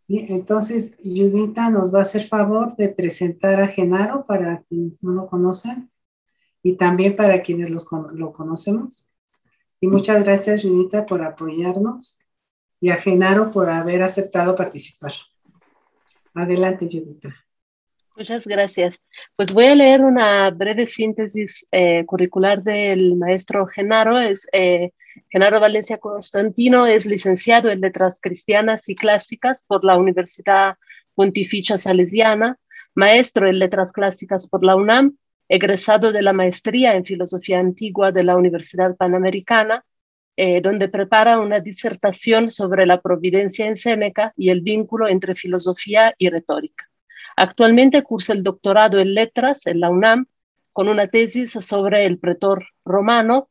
Sí, entonces, Judita nos va a hacer favor de presentar a Genaro para quienes no lo conocen y también para quienes lo conocemos. Y muchas gracias, Judita, por apoyarnos y a Genaro por haber aceptado participar. Adelante, Judita. Muchas gracias. Pues voy a leer una breve síntesis curricular del maestro Genaro. Genaro Valencia Constantino es licenciado en Letras Cristianas y Clásicas por la Universidad Pontificia Salesiana, maestro en Letras Clásicas por la UNAM, egresado de la maestría en Filosofía Antigua de la Universidad Panamericana, donde prepara una disertación sobre la providencia en Séneca y el vínculo entre filosofía y retórica. Actualmente cursa el doctorado en Letras en la UNAM con una tesis sobre el pretor romano,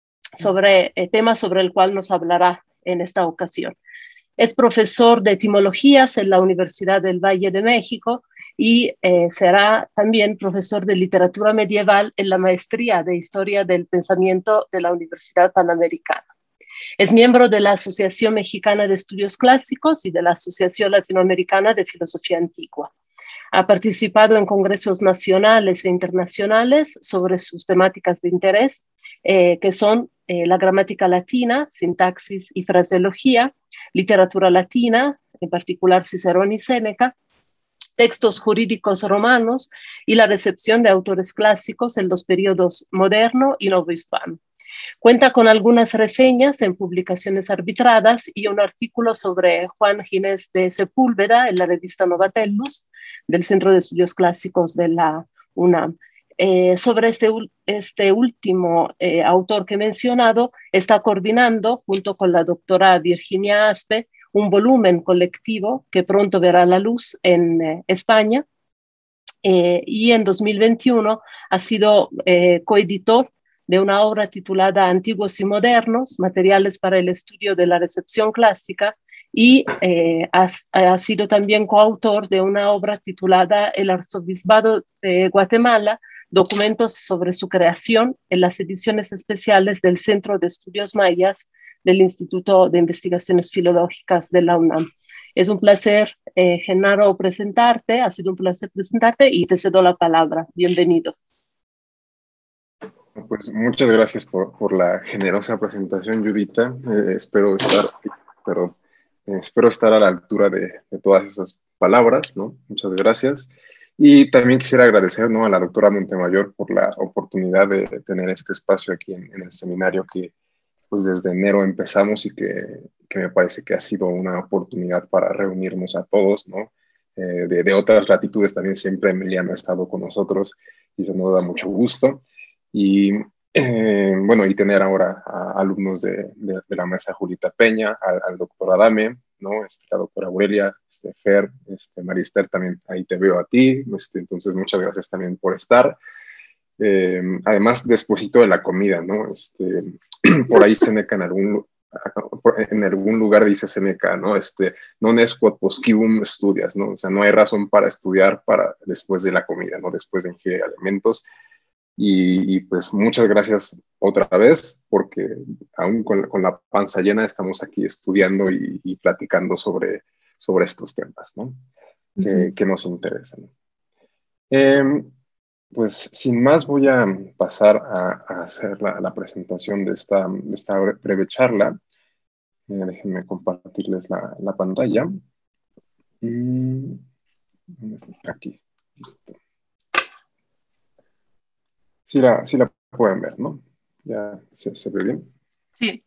sobre tema sobre el cual nos hablará en esta ocasión. Es profesor de etimologías en la Universidad del Valle de México y será también profesor de literatura medieval en la maestría de Historia del Pensamiento de la Universidad Panamericana. Es miembro de la Asociación Mexicana de Estudios Clásicos y de la Asociación Latinoamericana de Filosofía Antigua. Ha participado en congresos nacionales e internacionales sobre sus temáticas de interés, que son la gramática latina, sintaxis y fraseología, literatura latina, en particular Cicerón y Séneca, textos jurídicos romanos y la recepción de autores clásicos en los periodos moderno y novohispano. Cuenta con algunas reseñas en publicaciones arbitradas y un artículo sobre Juan Ginés de Sepúlveda en la revista Novatellus del Centro de Estudios Clásicos de la UNAM. Sobre este último autor que he mencionado, está coordinando junto con la doctora Virginia Aspe un volumen colectivo que pronto verá la luz en España, y en 2021 ha sido coeditor de una obra titulada Antiguos y Modernos, Materiales para el Estudio de la Recepción Clásica, y ha sido también coautor de una obra titulada El Arzobispado de Guatemala, documentos sobre su creación en las ediciones especiales del Centro de Estudios Mayas del Instituto de Investigaciones Filológicas de la UNAM. Es un placer, Genaro, presentarte, ha sido un placer presentarte y te cedo la palabra. Bienvenido. Pues muchas gracias por la generosa presentación, Judita. Espero estar a la altura de todas esas palabras, ¿no? Muchas gracias. Y también quisiera agradecer, ¿no?, a la doctora Montemayor por la oportunidad de tener este espacio aquí en el seminario que pues desde enero empezamos y que me parece que ha sido una oportunidad para reunirnos a todos, ¿no? De otras latitudes también siempre Emiliano ha estado con nosotros y eso nos da mucho gusto. Y bueno, y tener ahora a alumnos de la maestra Julita Peña, al doctor Adame, ¿no? La doctora Aurelia, Fer, Marister, también ahí te veo a ti, entonces muchas gracias también por estar. Además, despuesito de la comida, ¿no? Por ahí Seneca en algún lugar dice Seneca, ¿no? Non es quod poscibum studias, ¿no? O sea, no hay razón para estudiar después de la comida, ¿no? Después de ingerir alimentos. Y pues muchas gracias otra vez, porque aún con la panza llena estamos aquí estudiando y platicando sobre estos temas, ¿no? Que nos interesan. Pues sin más voy a pasar a hacer la presentación de esta breve charla. Déjenme compartirles la pantalla. Aquí, listo. Sí la pueden ver, ¿no? ¿Ya se ve bien? Sí.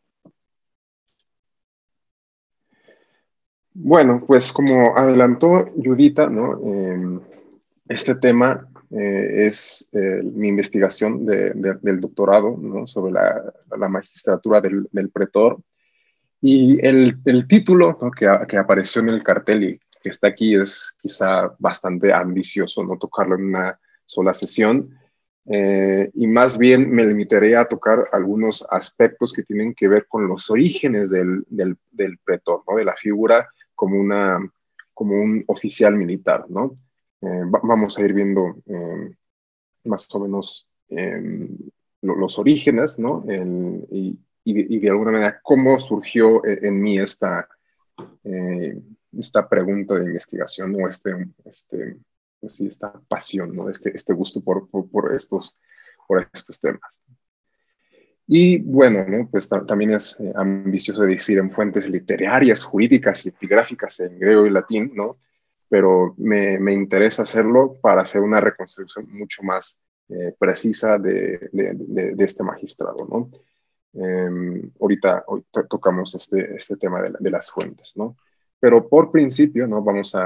Bueno, pues como adelantó Judita, ¿no? Este tema es mi investigación del doctorado, ¿no?, sobre la magistratura del pretor. Y el título, ¿no?, que apareció en el cartel y que está aquí es quizá bastante ambicioso, no tocarlo en una sola sesión. Y más bien me limitaré a tocar algunos aspectos que tienen que ver con los orígenes del pretor, ¿no?, de la figura como un oficial militar, ¿no? Vamos a ir viendo más o menos los orígenes, ¿no? Y de alguna manera cómo surgió en mí esta pregunta de investigación o pues sí, esta pasión, ¿no? Este gusto por estos temas. Y bueno, ¿no? Pues también es ambicioso decir en fuentes literarias, jurídicas y epigráficas en griego y latín, ¿no? Pero me interesa hacerlo para hacer una reconstrucción mucho más precisa de este magistrado, ¿no? Ahorita tocamos este tema de las fuentes, ¿no? Pero por principio, ¿no? Vamos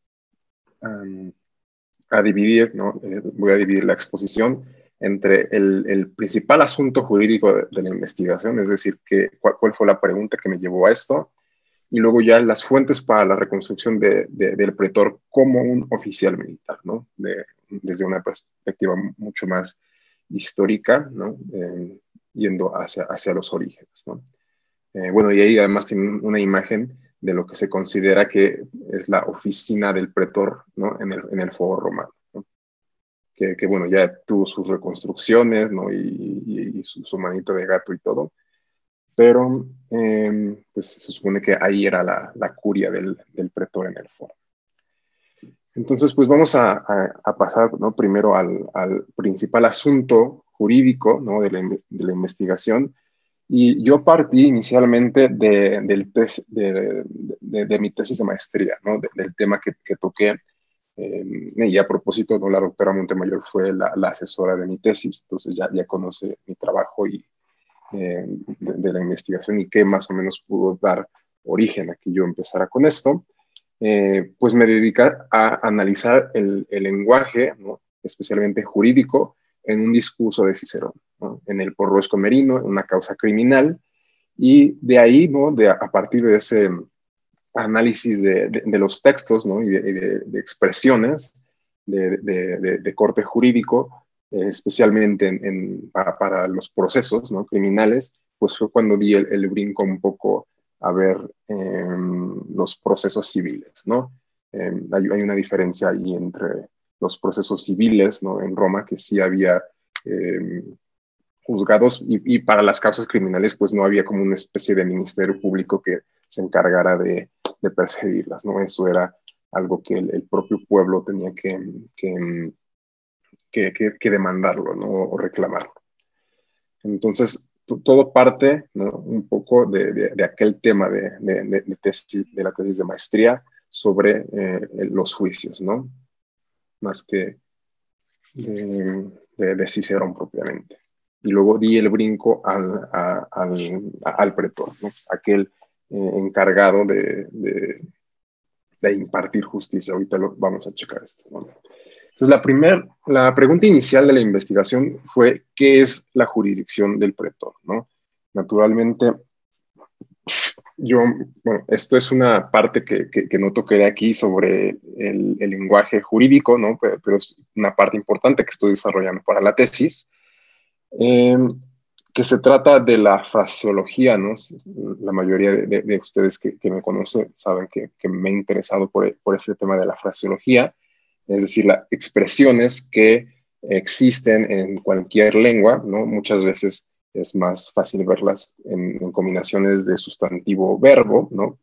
a dividir, ¿no? Voy a dividir la exposición entre el principal asunto jurídico de la investigación, es decir, cuál fue la pregunta que me llevó a esto, y luego ya las fuentes para la reconstrucción del pretor como un oficial militar, ¿no? Desde una perspectiva mucho más histórica, ¿no? Yendo hacia los orígenes, ¿no? Bueno, y ahí además tienen una imagen de lo que se considera que es la oficina del pretor, ¿no? En el Foro Romano, ¿no? Que bueno, ya tuvo sus reconstrucciones, ¿no? Y su manito de gato y todo, pero pues se supone que ahí era la curia del pretor en el Foro. Entonces, pues vamos a pasar, ¿no? Primero al principal asunto jurídico, ¿no? de la investigación. Y yo partí inicialmente de mi tesis de maestría, ¿no? Del tema que toqué. Y a propósito, ¿no? La doctora Montemayor fue la asesora de mi tesis, entonces ya conoce mi trabajo y de la investigación y qué más o menos pudo dar origen a que yo empezara con esto. Pues me dediqué a analizar el lenguaje, ¿no? Especialmente jurídico, en un discurso de Cicerón, ¿no? En el Porro Escomerino, en una causa criminal, y de ahí, ¿no? A partir de ese análisis de los textos, ¿no? Y de expresiones de corte jurídico, especialmente para los procesos, ¿no? Criminales, pues fue cuando di el brinco un poco a ver los procesos civiles, ¿no? Hay una diferencia ahí entre los procesos civiles, ¿no? En Roma, que sí había juzgados, y para las causas criminales, pues no había como una especie de ministerio público que se encargara de perseguirlas, ¿no? Eso era algo que el propio pueblo tenía que demandarlo, ¿no? O reclamarlo. Entonces, todo parte, ¿no? Un poco de aquel tema de la tesis de maestría sobre los juicios, ¿no? Más que de Cicerón propiamente. Y luego di el brinco al pretor, ¿no? Aquel encargado de impartir justicia. Ahorita vamos a checar esto, ¿no? Entonces, la pregunta inicial de la investigación fue, ¿qué es la jurisdicción del pretor, ¿no? Naturalmente, bueno, esto es una parte que no toqué aquí sobre el lenguaje jurídico, ¿no? Pero es una parte importante que estoy desarrollando para la tesis, que se trata de la fraseología, ¿no? La mayoría de ustedes que me conocen saben que me he interesado por este tema de la fraseología, es decir, las expresiones que existen en cualquier lengua, ¿no? Muchas veces es más fácil verlas en combinaciones de sustantivo-verbo, ¿no?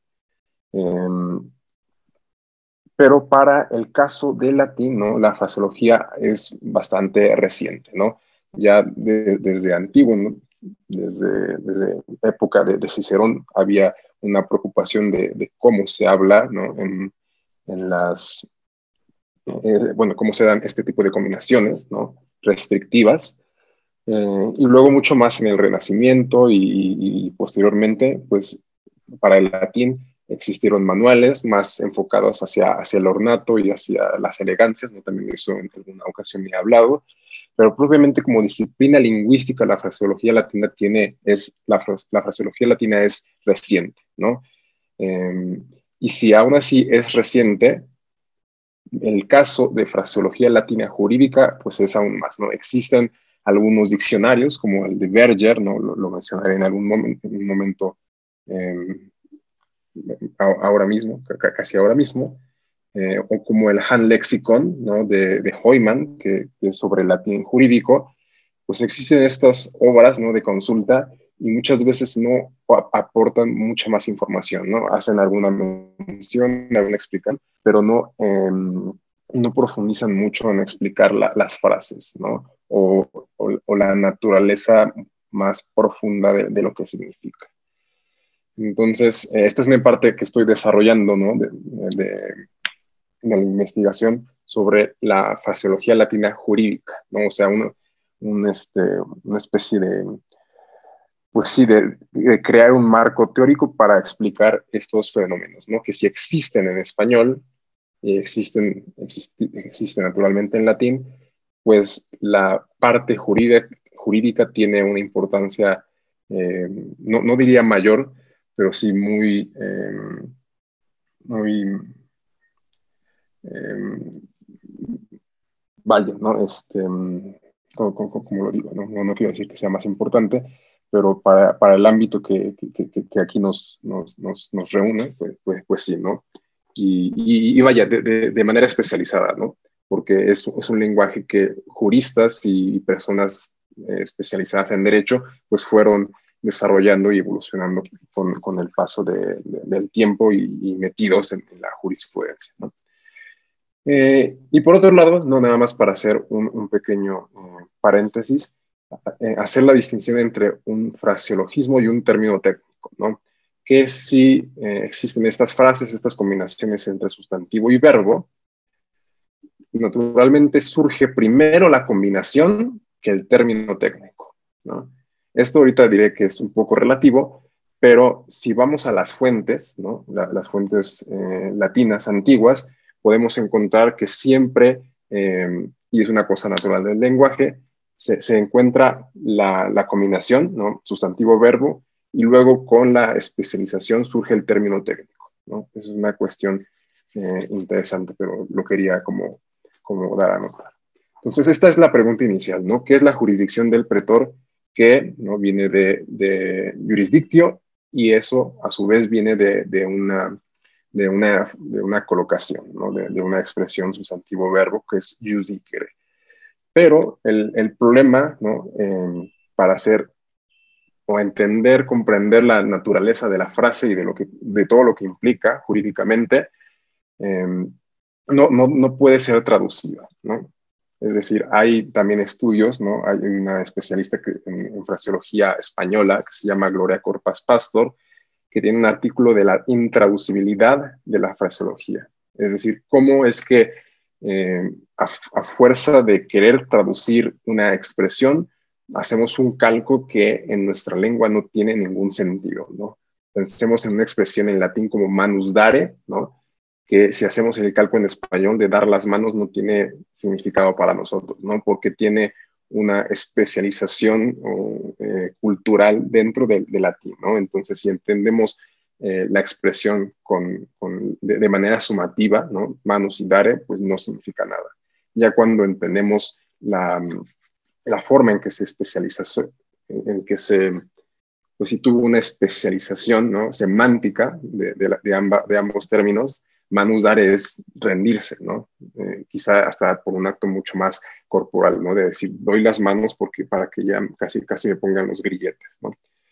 Pero para el caso del latín, ¿no? La fraseología es bastante reciente, ¿no? Ya desde antiguo, ¿no? Desde época de Cicerón había una preocupación de cómo se habla, ¿no? En las bueno, cómo se dan este tipo de combinaciones, ¿no? Restrictivas, y luego mucho más en el Renacimiento y posteriormente, pues para el latín existieron manuales más enfocados hacia el ornato y hacia las elegancias, ¿no? También eso en alguna ocasión he hablado, pero propiamente como disciplina lingüística la fraseología latina la fraseología latina es reciente, ¿no? Y si aún así es reciente, el caso de fraseología latina jurídica, pues es aún más, ¿no? Existen algunos diccionarios, como el de Berger, ¿no? Lo mencionaré en algún momento, ahora mismo, casi ahora mismo, o como el Han Lexicon, ¿no? de Heumann, que es sobre el latín jurídico. Pues existen estas obras, ¿no? De consulta, y muchas veces no aportan mucha más información, ¿no? Hacen alguna mención, alguna explicación, pero no profundizan mucho en explicar las frases, ¿no? O la naturaleza más profunda de lo que significa. Entonces, esta es una parte que estoy desarrollando, ¿no? de la investigación sobre la fraseología latina jurídica, ¿no? O sea, una especie de, pues sí, de crear un marco teórico para explicar estos fenómenos, ¿no? Que si existen en español y existen naturalmente en latín, pues la parte jurídica tiene una importancia, no diría mayor, pero sí muy vaya, ¿no? Como lo digo, no quiero decir que sea más importante, pero para el ámbito que aquí nos reúne, pues sí, ¿no? Y vaya, de manera especializada, ¿no? Porque es un lenguaje que juristas y personas especializadas en derecho, pues fueron desarrollando y evolucionando con el paso del tiempo y metidos en la jurisprudencia, ¿no? Y por otro lado, no nada más para hacer un pequeño paréntesis, hacer la distinción entre un fraseologismo y un término técnico, ¿no? Que si existen estas frases, estas combinaciones entre sustantivo y verbo, naturalmente surge primero la combinación que el término técnico, ¿no? Esto ahorita diré que es un poco relativo, pero si vamos a las fuentes, ¿no? Las fuentes latinas antiguas, podemos encontrar que siempre, y es una cosa natural del lenguaje, se encuentra la combinación, ¿no? Sustantivo-verbo, y luego con la especialización surge el término técnico, ¿no? Es una cuestión interesante, pero lo quería como dar a notar. Entonces, esta es la pregunta inicial, ¿no? ¿Qué es la jurisdicción del pretor? Que ¿no? viene de jurisdictio, y eso a su vez viene de una colocación, ¿no? de una expresión sustantivo-verbo que es jus dicere. Pero el problema, ¿no? Para hacer o entender, comprender la naturaleza de la frase y de todo lo que implica jurídicamente, no puede ser traducida, ¿no? Es decir, hay también estudios, ¿no? Hay una especialista en fraseología española que se llama Gloria Corpas Pastor, que tiene un artículo de la intraducibilidad de la fraseología. Es decir, cómo es que a fuerza de querer traducir una expresión, hacemos un calco que en nuestra lengua no tiene ningún sentido, ¿no? Pensemos en una expresión en latín como manus dare, ¿no? Que si hacemos el calco en español de dar las manos no tiene significado para nosotros, ¿no? Porque tiene una especialización cultural dentro del latín, ¿no? Entonces, si entendemos la expresión de manera sumativa, ¿no? Manus y dare, pues no significa nada. Ya cuando entendemos la forma en que se especializa, pues sí tuvo una especialización, ¿no? Semántica de ambos términos, manus dare es rendirse, ¿no? Quizá hasta por un acto mucho más corporal, ¿no? De decir, doy las manos para que ya casi me pongan los grilletes, ¿no?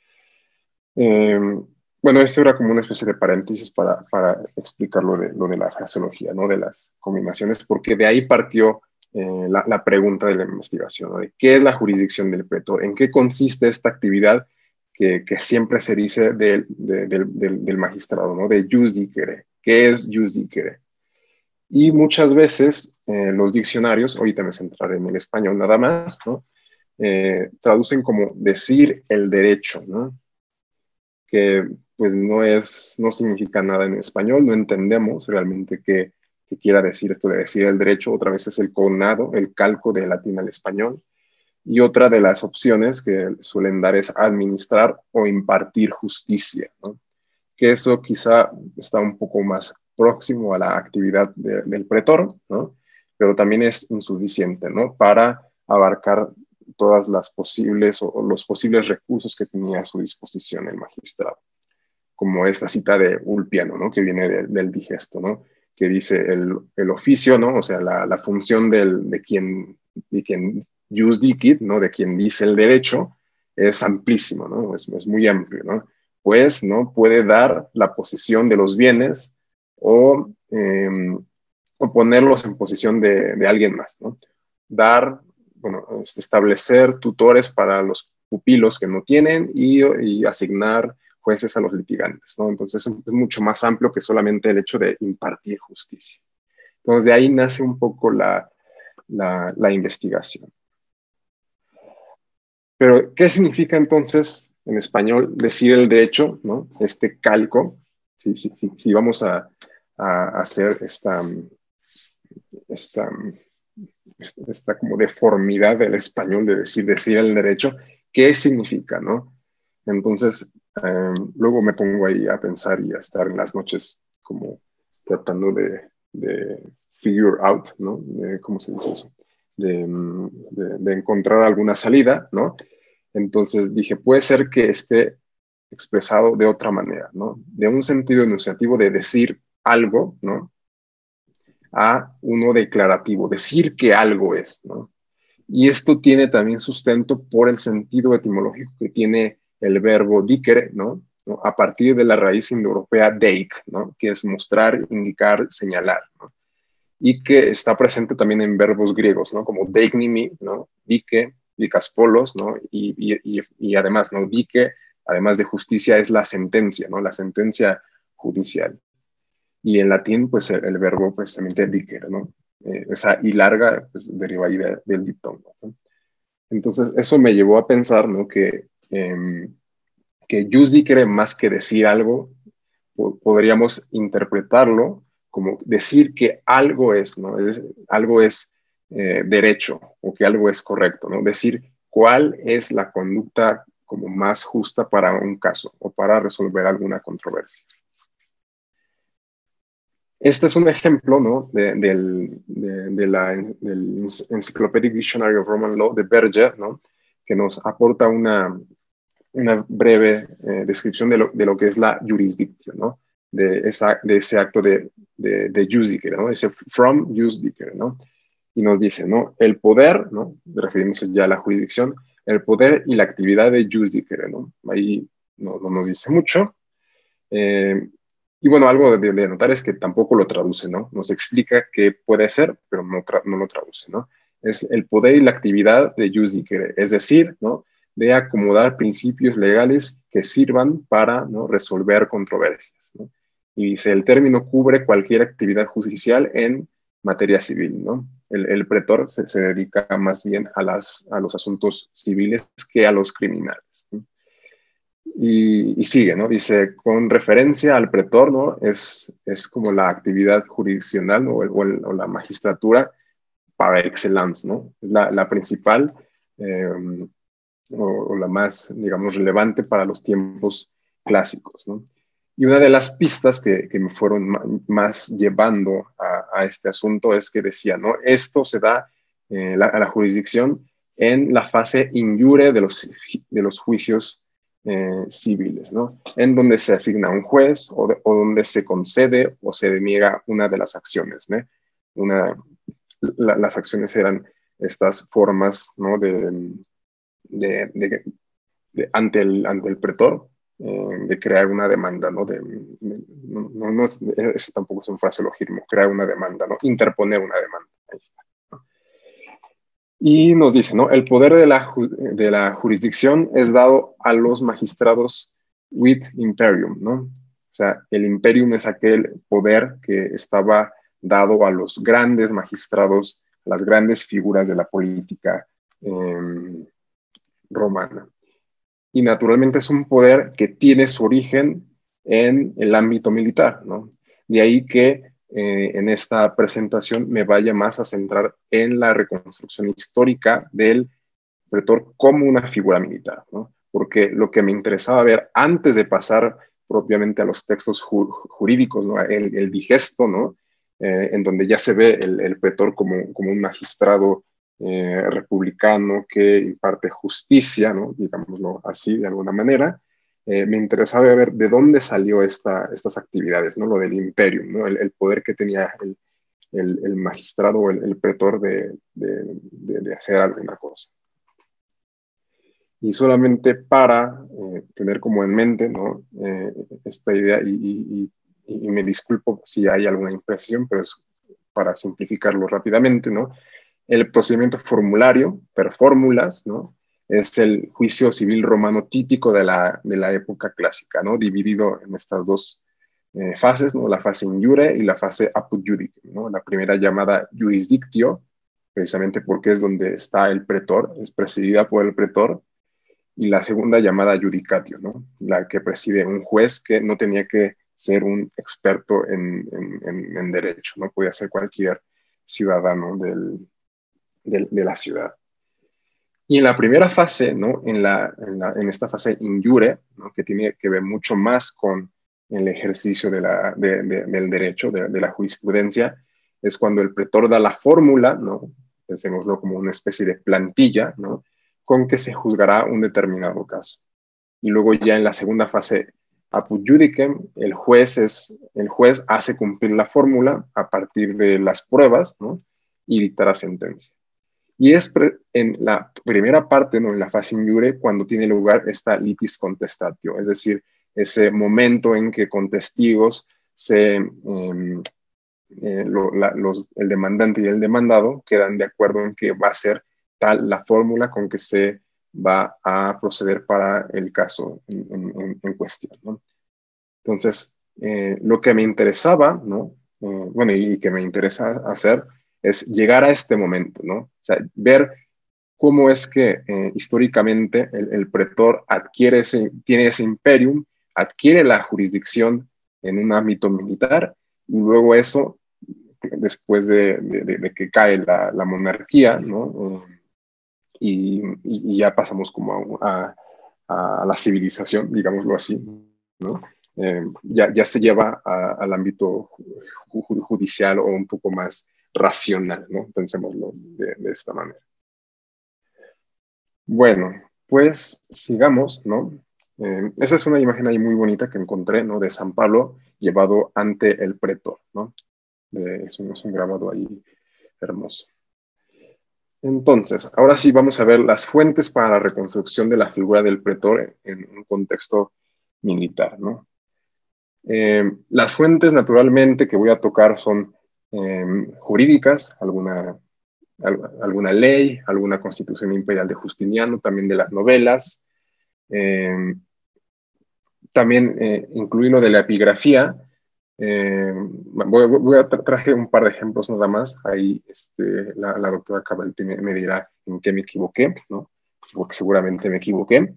Bueno, esto era como una especie de paréntesis para explicar lo de la fraseología, ¿no? De las combinaciones, porque de ahí partió la pregunta de la investigación, ¿no? De qué es la jurisdicción del pretor, en qué consiste esta actividad que siempre se dice del magistrado, ¿no? De jus dicere. ¿Qué es jus dicere? Y muchas veces los diccionarios, ahorita me centraré en el español nada más, ¿no? Traducen como decir el derecho, ¿no? Que pues no significa nada en español, no entendemos realmente qué quiera decir esto de decir el derecho. Otra vez es el cognado, el calco de latín al español. Y otra de las opciones que suelen dar es administrar o impartir justicia, ¿no? Que eso quizá está un poco más próximo a la actividad del pretor, ¿no? Pero también es insuficiente, ¿no? Para abarcar todas las posibles o los posibles recursos que tenía a su disposición el magistrado, como esta cita de Ulpiano, ¿no? Que viene del digesto, ¿no? Que dice el oficio, ¿no? O sea, la función de quien jus dicit, ¿no? De quien dice el derecho, es amplísimo, ¿no? Es muy amplio, ¿no? Pues, ¿no? Puede dar la posición de los bienes o ponerlos en posición de alguien más, ¿no? Dar, bueno, establecer tutores para los pupilos que no tienen y asignar jueces a los litigantes, ¿no? Entonces es mucho más amplio que solamente el hecho de impartir justicia. Entonces de ahí nace un poco la investigación. Pero, ¿qué significa entonces en español decir el derecho, ¿no? Este calco, si vamos a hacer esta como deformidad del español de decir el derecho, ¿qué significa, no? Entonces, luego me pongo ahí a pensar y a estar en las noches como tratando de figure out, ¿no? ¿Cómo se dice eso? De encontrar alguna salida, ¿no? Entonces dije, puede ser que esté expresado de otra manera, ¿no? De un sentido enunciativo de decir algo, ¿no? A uno declarativo, decir que algo es, ¿no? Y esto tiene también sustento por el sentido etimológico que tiene el verbo dicere, ¿no? A partir de la raíz indoeuropea deik, ¿no? Que es mostrar, indicar, señalar, ¿no? Y que está presente también en verbos griegos, ¿no? Como deiknimi, ¿no? Dike, dikaspolos, ¿no? Y además, ¿no? Dike, además de justicia, es la sentencia, ¿no? La sentencia judicial. Y en latín, pues el verbo precisamente dicere, ¿no? Esa I larga, pues deriva ahí del diptongo, ¿no? Entonces, eso me llevó a pensar, ¿no? Que jus dicere, más que decir algo, podríamos interpretarlo como decir que algo es, ¿no? Algo es derecho o que algo es correcto, ¿no? Decir cuál es la conducta como más justa para un caso o para resolver alguna controversia. Este es un ejemplo, ¿no? del Encyclopedic Dictionary of Roman Law de Berger, ¿no? Que nos aporta una breve descripción de lo que es la jurisdicción, ¿no? De ese acto de jus dicere, ¿no? Ese from jus dicere, ¿no? Y nos dice, ¿no? El poder, ¿no? Refiriéndose ya a la jurisdicción, el poder y la actividad de jus dicere, ¿no? Ahí no nos dice mucho. Y bueno, algo de notar es que tampoco lo traduce, ¿no? Nos explica qué puede ser, pero no lo traduce, ¿no? Es el poder y la actividad de jus dicere, es decir, ¿no? De acomodar principios legales que sirvan para, ¿no? Resolver controversias, ¿no? Y dice, el término cubre cualquier actividad judicial en materia civil, ¿no? El pretor se dedica más bien a los asuntos civiles que a los criminales, ¿no? Y sigue, ¿no? Dice, con referencia al pretor, ¿no? Es como la actividad jurisdiccional, ¿no? o la magistratura par excellence, ¿no? Es la principal o la más, digamos, relevante para los tiempos clásicos, ¿no? Y una de las pistas que me fueron más llevando a este asunto es que decía, ¿no? Esto se da a la jurisdicción en la fase in iure de los juicios civiles, ¿no? En donde se asigna un juez o donde se concede o se deniega una de las acciones, ¿no? Las acciones eran estas formas, ¿no? Ante el pretor, de crear una demanda, ¿no? Eso tampoco es un fraseologismo, crear una demanda, ¿no? Interponer una demanda. Ahí está, ¿no? Y nos dice, ¿no? El poder de la jurisdicción es dado a los magistrados with imperium, ¿no? O sea, el imperium es aquel poder que estaba dado a los grandes magistrados, a las grandes figuras de la política romana. Y naturalmente es un poder que tiene su origen en el ámbito militar, ¿no? De ahí que en esta presentación me vaya más a centrar en la reconstrucción histórica del pretor como una figura militar, ¿no? Porque lo que me interesaba ver antes de pasar propiamente a los textos jurídicos, ¿no? El digesto, ¿no? En donde ya se ve el pretor como un magistrado republicano que imparte justicia, ¿no? Digámoslo así, de alguna manera. Me interesaba ver de dónde salió estas actividades, ¿no? Lo del imperium, ¿no? El poder que tenía el magistrado o el pretor de hacer alguna cosa. Y solamente para tener como en mente, ¿no? Esta idea, y me disculpo si hay alguna imprecisión, pero es para simplificarlo rápidamente, ¿no? El procedimiento formulario, per fórmulas, ¿no? Es el juicio civil romano típico de la época clásica, ¿no? Dividido en estas dos fases, ¿no? La fase in iure y la fase apud judicem, ¿no? La primera llamada jurisdictio, precisamente porque es donde está el pretor, es presidida por el pretor, y la segunda llamada judicatio, ¿no? La que preside un juez que no tenía que ser un experto en derecho, no podía ser cualquier ciudadano de la ciudad. Y en la primera fase, ¿no? En esta fase in iure, ¿no? Que tiene que ver mucho más con el ejercicio del derecho, de la jurisprudencia, es cuando el pretor da la fórmula, ¿no? Pensémoslo como una especie de plantilla, ¿no? Con que se juzgará un determinado caso. Y luego ya en la segunda fase, apud judicem, el juez hace cumplir la fórmula a partir de las pruebas, ¿no? Y dictará sentencia. Y es en la primera parte, ¿no? En la fase in iure, cuando tiene lugar esta litis contestatio, es decir, ese momento en que con testigos el demandante y el demandado quedan de acuerdo en que va a ser tal la fórmula con que se va a proceder para el caso en cuestión, ¿no? Entonces, lo que me interesaba, ¿no? Bueno, y que me interesa hacer es llegar a este momento, ¿no? O sea, ver cómo es que históricamente el pretor tiene ese imperium, adquiere la jurisdicción en un ámbito militar, y luego eso, después de que cae la monarquía, ¿no? Y ya pasamos como a la civilización, digámoslo así, ¿no? Ya se lleva al ámbito judicial o un poco más racional, ¿no? Pensémoslo de esta manera. Bueno, pues sigamos, ¿no? Esa es una imagen ahí muy bonita que encontré, ¿no? De San Pablo llevado ante el pretor, ¿no? Es un grabado ahí hermoso. Entonces, ahora sí vamos a ver las fuentes para la reconstrucción de la figura del pretor en un contexto militar, ¿no? Las fuentes, naturalmente, que voy a tocar son jurídicas, alguna ley, alguna constitución imperial de Justiniano, también de las novelas, también incluí lo de la epigrafía. Traje un par de ejemplos nada más, ahí la doctora Cavalletti me dirá en qué me equivoqué, ¿no? Porque seguramente me equivoqué.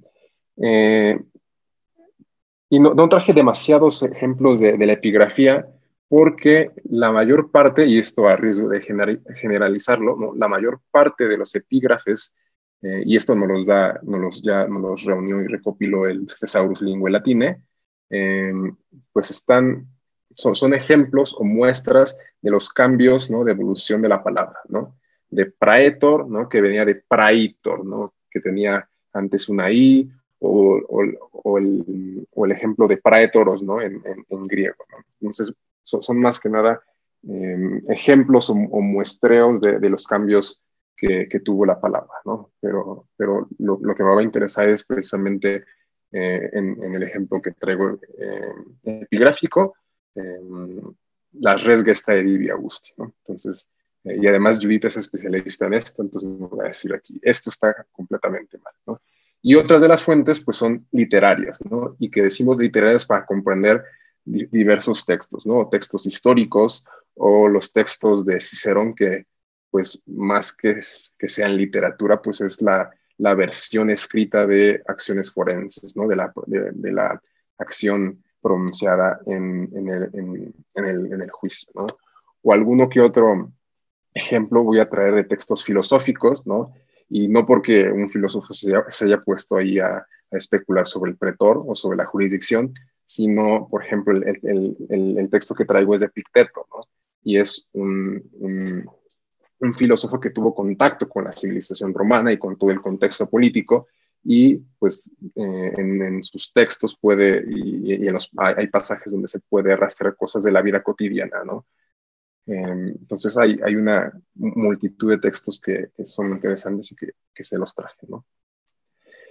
Y no traje demasiados ejemplos de la epigrafía, porque la mayor parte, y esto a riesgo de generalizarlo, ¿no? La mayor parte de los epígrafes, y esto nos los reunió y recopiló el Thesaurus Linguae Latinae, pues son ejemplos o muestras de los cambios, ¿no? De evolución de la palabra, ¿no? De praetor, ¿no? Que venía de praetor, ¿no? Que tenía antes una i, o el ejemplo de praetoros, ¿no? En griego, ¿no? Entonces, son más que nada ejemplos o muestreos de los cambios que tuvo la palabra, ¿no? Pero lo que me va a interesar es precisamente en el ejemplo que traigo epigráfico, la res gesta Divi Augusti, ¿no? Entonces, y además Judith es especialista en esto, entonces me voy a decir aquí, esto está completamente mal, ¿no? Y otras de las fuentes, pues, son literarias, ¿no? Y que decimos literarias para comprender diversos textos, ¿no? Textos históricos o los textos de Cicerón, que, pues, más que sean literatura, pues es la versión escrita de acciones forenses, ¿no? De la acción pronunciada en el juicio, ¿no? O alguno que otro ejemplo voy a traer de textos filosóficos, ¿no? Y no porque un filósofo se haya puesto ahí a especular sobre el pretor o sobre la jurisdicción, sino, por ejemplo, el texto que traigo es de Epicteto, ¿no? Y es un filósofo que tuvo contacto con la civilización romana y con todo el contexto político, y pues en sus textos hay pasajes donde se puede rastrear cosas de la vida cotidiana, ¿no? Entonces hay una multitud de textos que son interesantes y que se los traje, ¿no?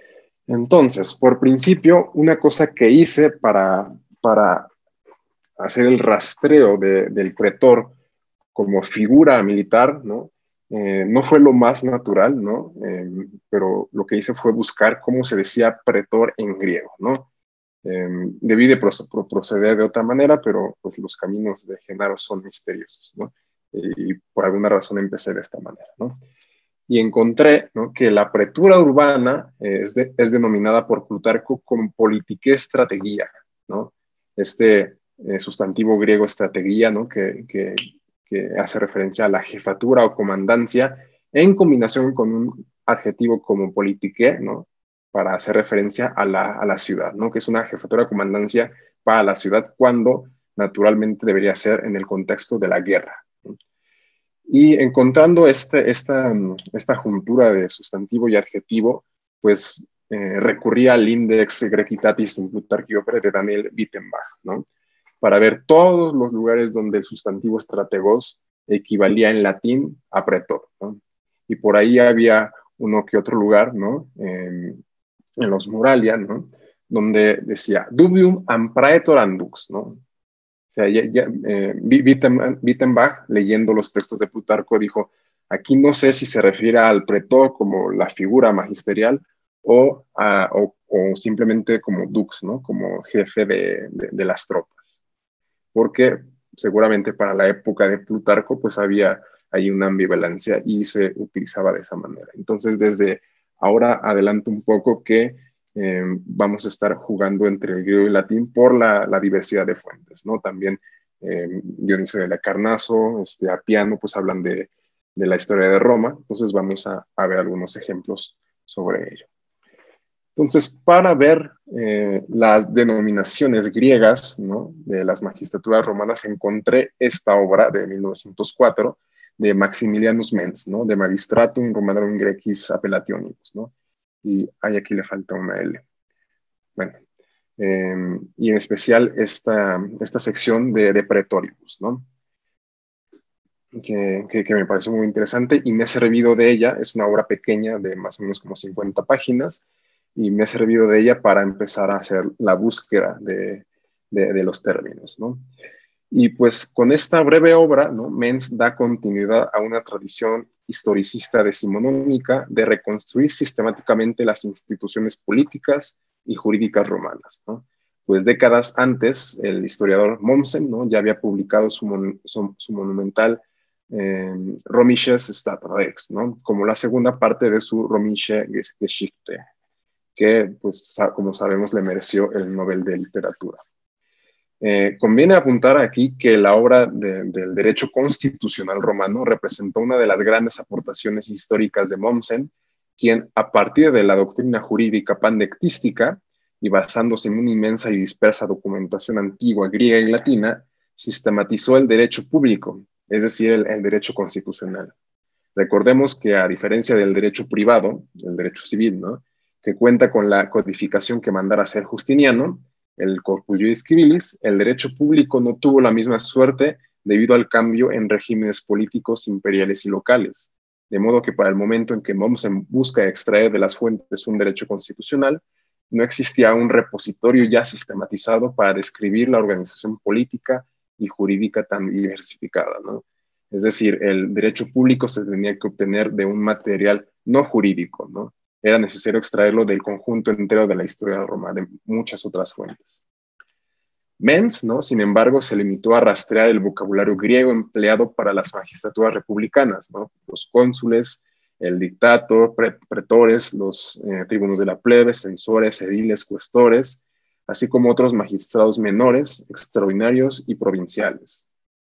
Entonces, por principio, una cosa que hice para hacer el rastreo del pretor como figura militar, ¿no? No fue lo más natural, ¿no? Pero lo que hice fue buscar cómo se decía pretor en griego, ¿no? Debí de proceder de otra manera, pero pues los caminos de Genaro son misteriosos, ¿no? Y por alguna razón empecé de esta manera, ¿no? Y encontré, ¿no?, que la pretura urbana es denominada por Plutarco como politique estrategia, ¿no? Este sustantivo griego estrategia, ¿no?, que hace referencia a la jefatura o comandancia en combinación con un adjetivo como politique, ¿no?, para hacer referencia a la ciudad, ¿no?, que es una jefatura o comandancia para la ciudad cuando naturalmente debería ser en el contexto de la guerra, ¿no? Y encontrando esta juntura de sustantivo y adjetivo, pues recurrí al Index Grecitatis in Plutarchio Opere de Daniel Wittenbach, ¿no?, para ver todos los lugares donde el sustantivo strategos equivalía en latín a pretor, ¿no? Y por ahí había uno que otro lugar, ¿no?, en los Muralia, ¿no?, donde decía dubium am praetor andux, ¿no? O sea, Wittenbach, leyendo los textos de Plutarco, dijo, aquí no sé si se refiere al pretor como la figura magisterial o simplemente como dux, ¿no?, como jefe de las tropas. Porque seguramente para la época de Plutarco, pues había ahí una ambivalencia y se utilizaba de esa manera. Entonces, desde ahora adelanto un poco que vamos a estar jugando entre el griego y el latín por la diversidad de fuentes, ¿no? También Dionisio de Carnaso, Apiano, pues hablan de la historia de Roma, entonces vamos a ver algunos ejemplos sobre ello. Entonces, para ver las denominaciones griegas, ¿no?, de las magistraturas romanas, encontré esta obra de 1904 de Maximilianus Mens, ¿no?, de Magistratum Romanorum Grecis Appellationibus, ¿no? Y aquí le falta una L. Bueno, y en especial esta sección de Praetoribus, ¿no?, que me pareció muy interesante y me he servido de ella. Es una obra pequeña de más o menos como 50 páginas y me he servido de ella para empezar a hacer la búsqueda de los términos, ¿no? Y pues con esta breve obra, ¿no?, Mens da continuidad a una tradición historicista decimonónica de reconstruir sistemáticamente las instituciones políticas y jurídicas romanas, ¿no? Pues décadas antes, el historiador Mommsen, ¿no?, ya había publicado su monumental Römisches Stadtrecht, ¿no?, como la segunda parte de su Römische Geschichte, que, pues, como sabemos, le mereció el Nobel de Literatura. Conviene apuntar aquí que la obra del derecho constitucional romano representó una de las grandes aportaciones históricas de Mommsen, quien, a partir de la doctrina jurídica pandectística y basándose en una inmensa y dispersa documentación antigua griega y latina, sistematizó el derecho público, es decir, el derecho constitucional. Recordemos que, a diferencia del derecho privado, el derecho civil, ¿no?, que cuenta con la codificación que mandara hacer Justiniano, el Corpus Juris Civilis, el derecho público no tuvo la misma suerte debido al cambio en regímenes políticos imperiales y locales. De modo que para el momento en que Mommsen busca extraer de las fuentes un derecho constitucional, no existía un repositorio ya sistematizado para describir la organización política y jurídica tan diversificada, ¿no? Es decir, el derecho público se tenía que obtener de un material no jurídico, ¿no? Era necesario extraerlo del conjunto entero de la historia de Roma, de muchas otras fuentes. Mens, ¿no?, sin embargo, se limitó a rastrear el vocabulario griego empleado para las magistraturas republicanas, ¿no?, los cónsules, el dictator, pretores, los tribunos de la plebe, censores, ediles, cuestores, así como otros magistrados menores, extraordinarios y provinciales.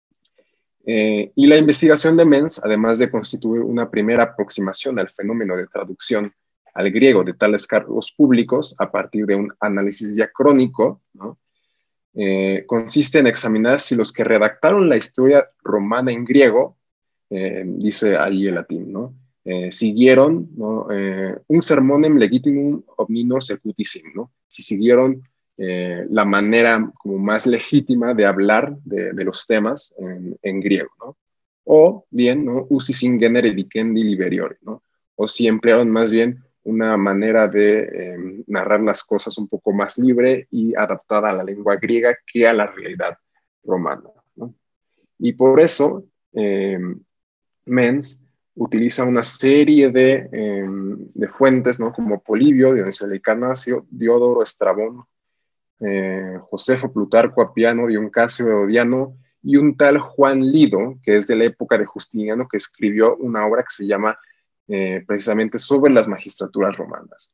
Y la investigación de Mens, además de constituir una primera aproximación al fenómeno de traducción al griego de tales cargos públicos a partir de un análisis diacrónico, ¿no?, consiste en examinar si los que redactaron la historia romana en griego, dice ahí el latín, ¿no?, siguieron, ¿no?, un sermonem legitimum omnino secutissim, ¿no?, si siguieron la manera como más legítima de hablar de los temas en griego, ¿no?, o bien, ¿no?, usis in genere dicendi liberiori, ¿no?, o si emplearon más bien una manera de narrar las cosas un poco más libre y adaptada a la lengua griega que a la realidad romana, ¿no? Y por eso Mens utiliza una serie de fuentes, ¿no? Como Polibio, Dionisio de Canasio, Diodoro, Estrabón, Josefo, Plutarco, Apiano, Dion Casio, Eodiano y un tal Juan Lido, que es de la época de Justiniano, que escribió una obra que se llama precisamente sobre las magistraturas romanas.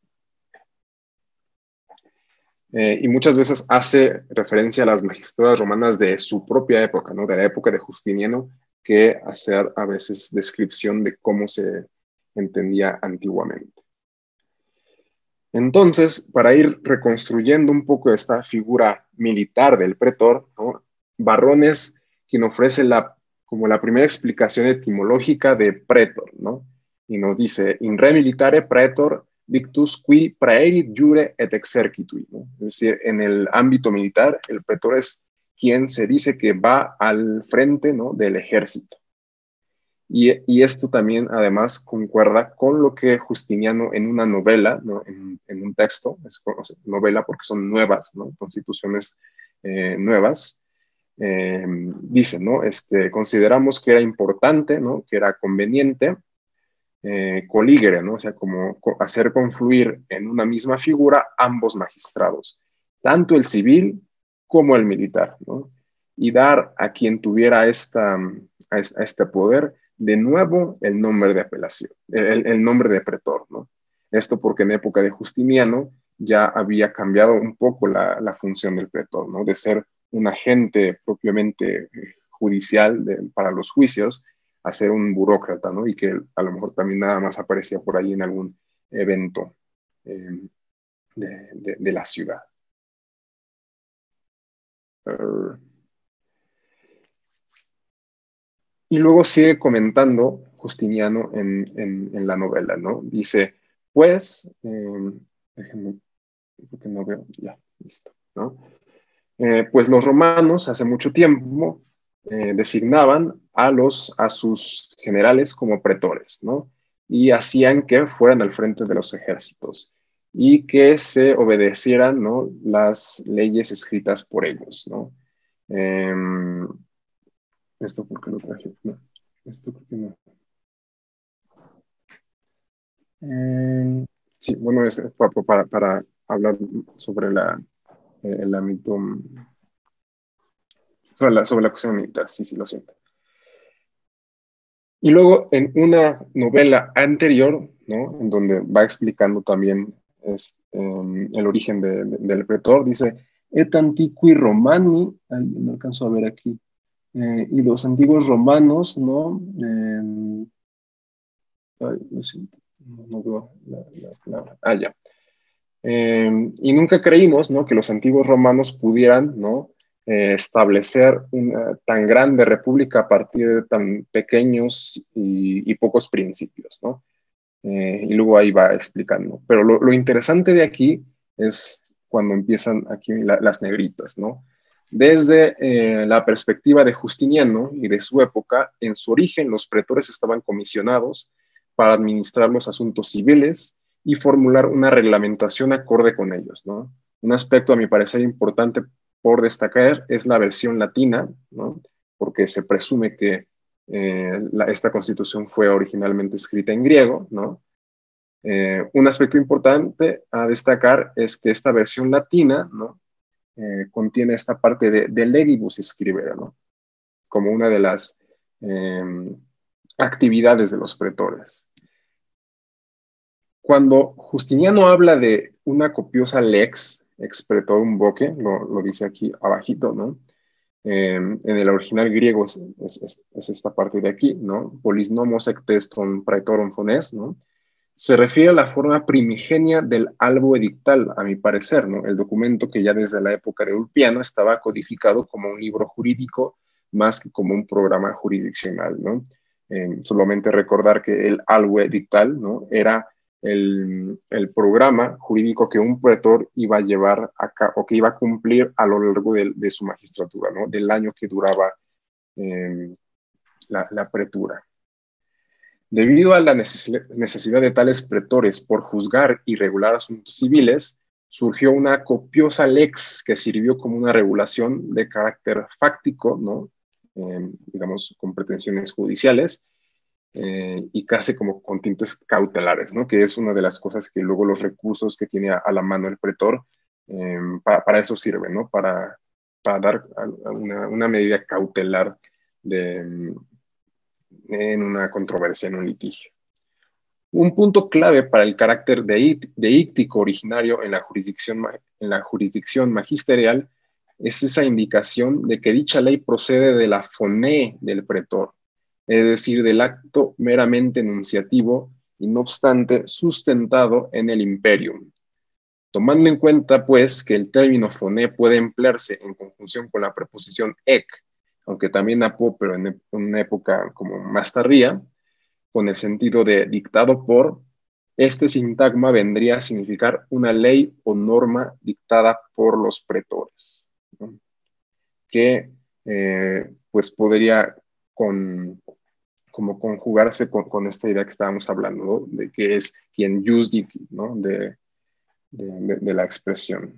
Y muchas veces hace referencia a las magistraturas romanas de su propia época, ¿no? De la época de Justiniano, que hacer a veces descripción de cómo se entendía antiguamente. Entonces, para ir reconstruyendo un poco esta figura militar del pretor, ¿no? Varrón es quien ofrece como la primera explicación etimológica de pretor, ¿no? Y nos dice, in re militare pretor dictus qui praerit jure et exercitui, ¿no? Es decir, en el ámbito militar, el pretor es quien se dice que va al frente, ¿no? Del ejército. Y esto también, además, concuerda con lo que Justiniano en una novela, ¿no? en un texto, novela porque son nuevas, ¿no? Constituciones nuevas, dice, ¿no? Consideramos que era importante, ¿no? Que era conveniente, coligere, ¿no? O sea, como hacer confluir en una misma figura ambos magistrados, tanto el civil como el militar, ¿no? Y dar a quien tuviera a este poder de nuevo el nombre de apelación, el nombre de pretor, ¿no? Esto porque en época de Justiniano ya había cambiado un poco la función del pretor, ¿no? De ser un agente propiamente judicial para los juicios, a ser un burócrata, ¿no? Y que a lo mejor también nada más aparecía por ahí en algún evento de la ciudad. Y luego sigue comentando Justiniano en la novela, ¿no? Dice, pues, déjenme, porque no veo, ya, listo, ¿no? Pues los romanos hace mucho tiempo designaban a sus generales como pretores, ¿no? Y hacían que fueran al frente de los ejércitos y que se obedecieran, ¿no? Las leyes escritas por ellos, ¿no? Esto porque lo traje, no, esto creo que no. Sí, bueno, es para hablar sobre el ámbito, sobre la cuestión militar, sí, lo siento. Y luego en una novela anterior, ¿no? En donde va explicando también el origen del pretor, dice, et antiqui romani, ay, no alcanzo a ver aquí, y los antiguos romanos, ¿no? Ay, lo siento, no veo la palabra. Ah, ya. Y nunca creímos, ¿no? Que los antiguos romanos pudieran, ¿no? Establecer una tan grande república a partir de tan pequeños y pocos principios, ¿no? Y luego ahí va explicando. Pero lo interesante de aquí es cuando empiezan aquí las negritas, ¿no? Desde la perspectiva de Justiniano y de su época, en su origen los pretores estaban comisionados para administrar los asuntos civiles y formular una reglamentación acorde con ellos, ¿no? Un aspecto a mi parecer importante por destacar es la versión latina, ¿no? Porque se presume que esta constitución fue originalmente escrita en griego, ¿no? Un aspecto importante a destacar es que esta versión latina, ¿no? Contiene esta parte de legibus scribere, ¿no? Como una de las actividades de los pretores. Cuando Justiniano habla de una copiosa lex ex pretorum voce, lo dice aquí abajito, ¿no? En el original griego es esta parte de aquí, ¿no? Polis nomos ec teston praetorum fones, ¿no? Se refiere a la forma primigenia del albo edictal, a mi parecer, ¿no? El documento que ya desde la época de Ulpiano estaba codificado como un libro jurídico más que como un programa jurisdiccional, ¿no? Solamente recordar que el albo edictal, ¿no? Era el programa jurídico que un pretor iba a llevar acá o que iba a cumplir a lo largo de su magistratura, ¿no? Del año que duraba la pretura. Debido a la necesidad de tales pretores por juzgar y regular asuntos civiles, surgió una copiosa lex que sirvió como una regulación de carácter fáctico, ¿no? Digamos, con pretensiones judiciales, y casi como con tintes cautelares, ¿no? Que es una de las cosas que luego los recursos que tiene a la mano el pretor, para eso sirve, ¿no? Para dar una medida cautelar en una controversia, en un litigio. Un punto clave para el carácter deíctico originario en la jurisdicción magisterial es esa indicación de que dicha ley procede de la foné del pretor, es decir, del acto meramente enunciativo y no obstante sustentado en el imperium. Tomando en cuenta, pues, que el término foné puede emplearse en conjunción con la preposición ec, aunque también apo, pero en una época como más tardía, con el sentido de dictado por, este sintagma vendría a significar una ley o norma dictada por los pretores, ¿no? Que pues podría como conjugarse con esta idea que estábamos hablando, ¿no? De que es quien justifica, ¿no? De la expresión.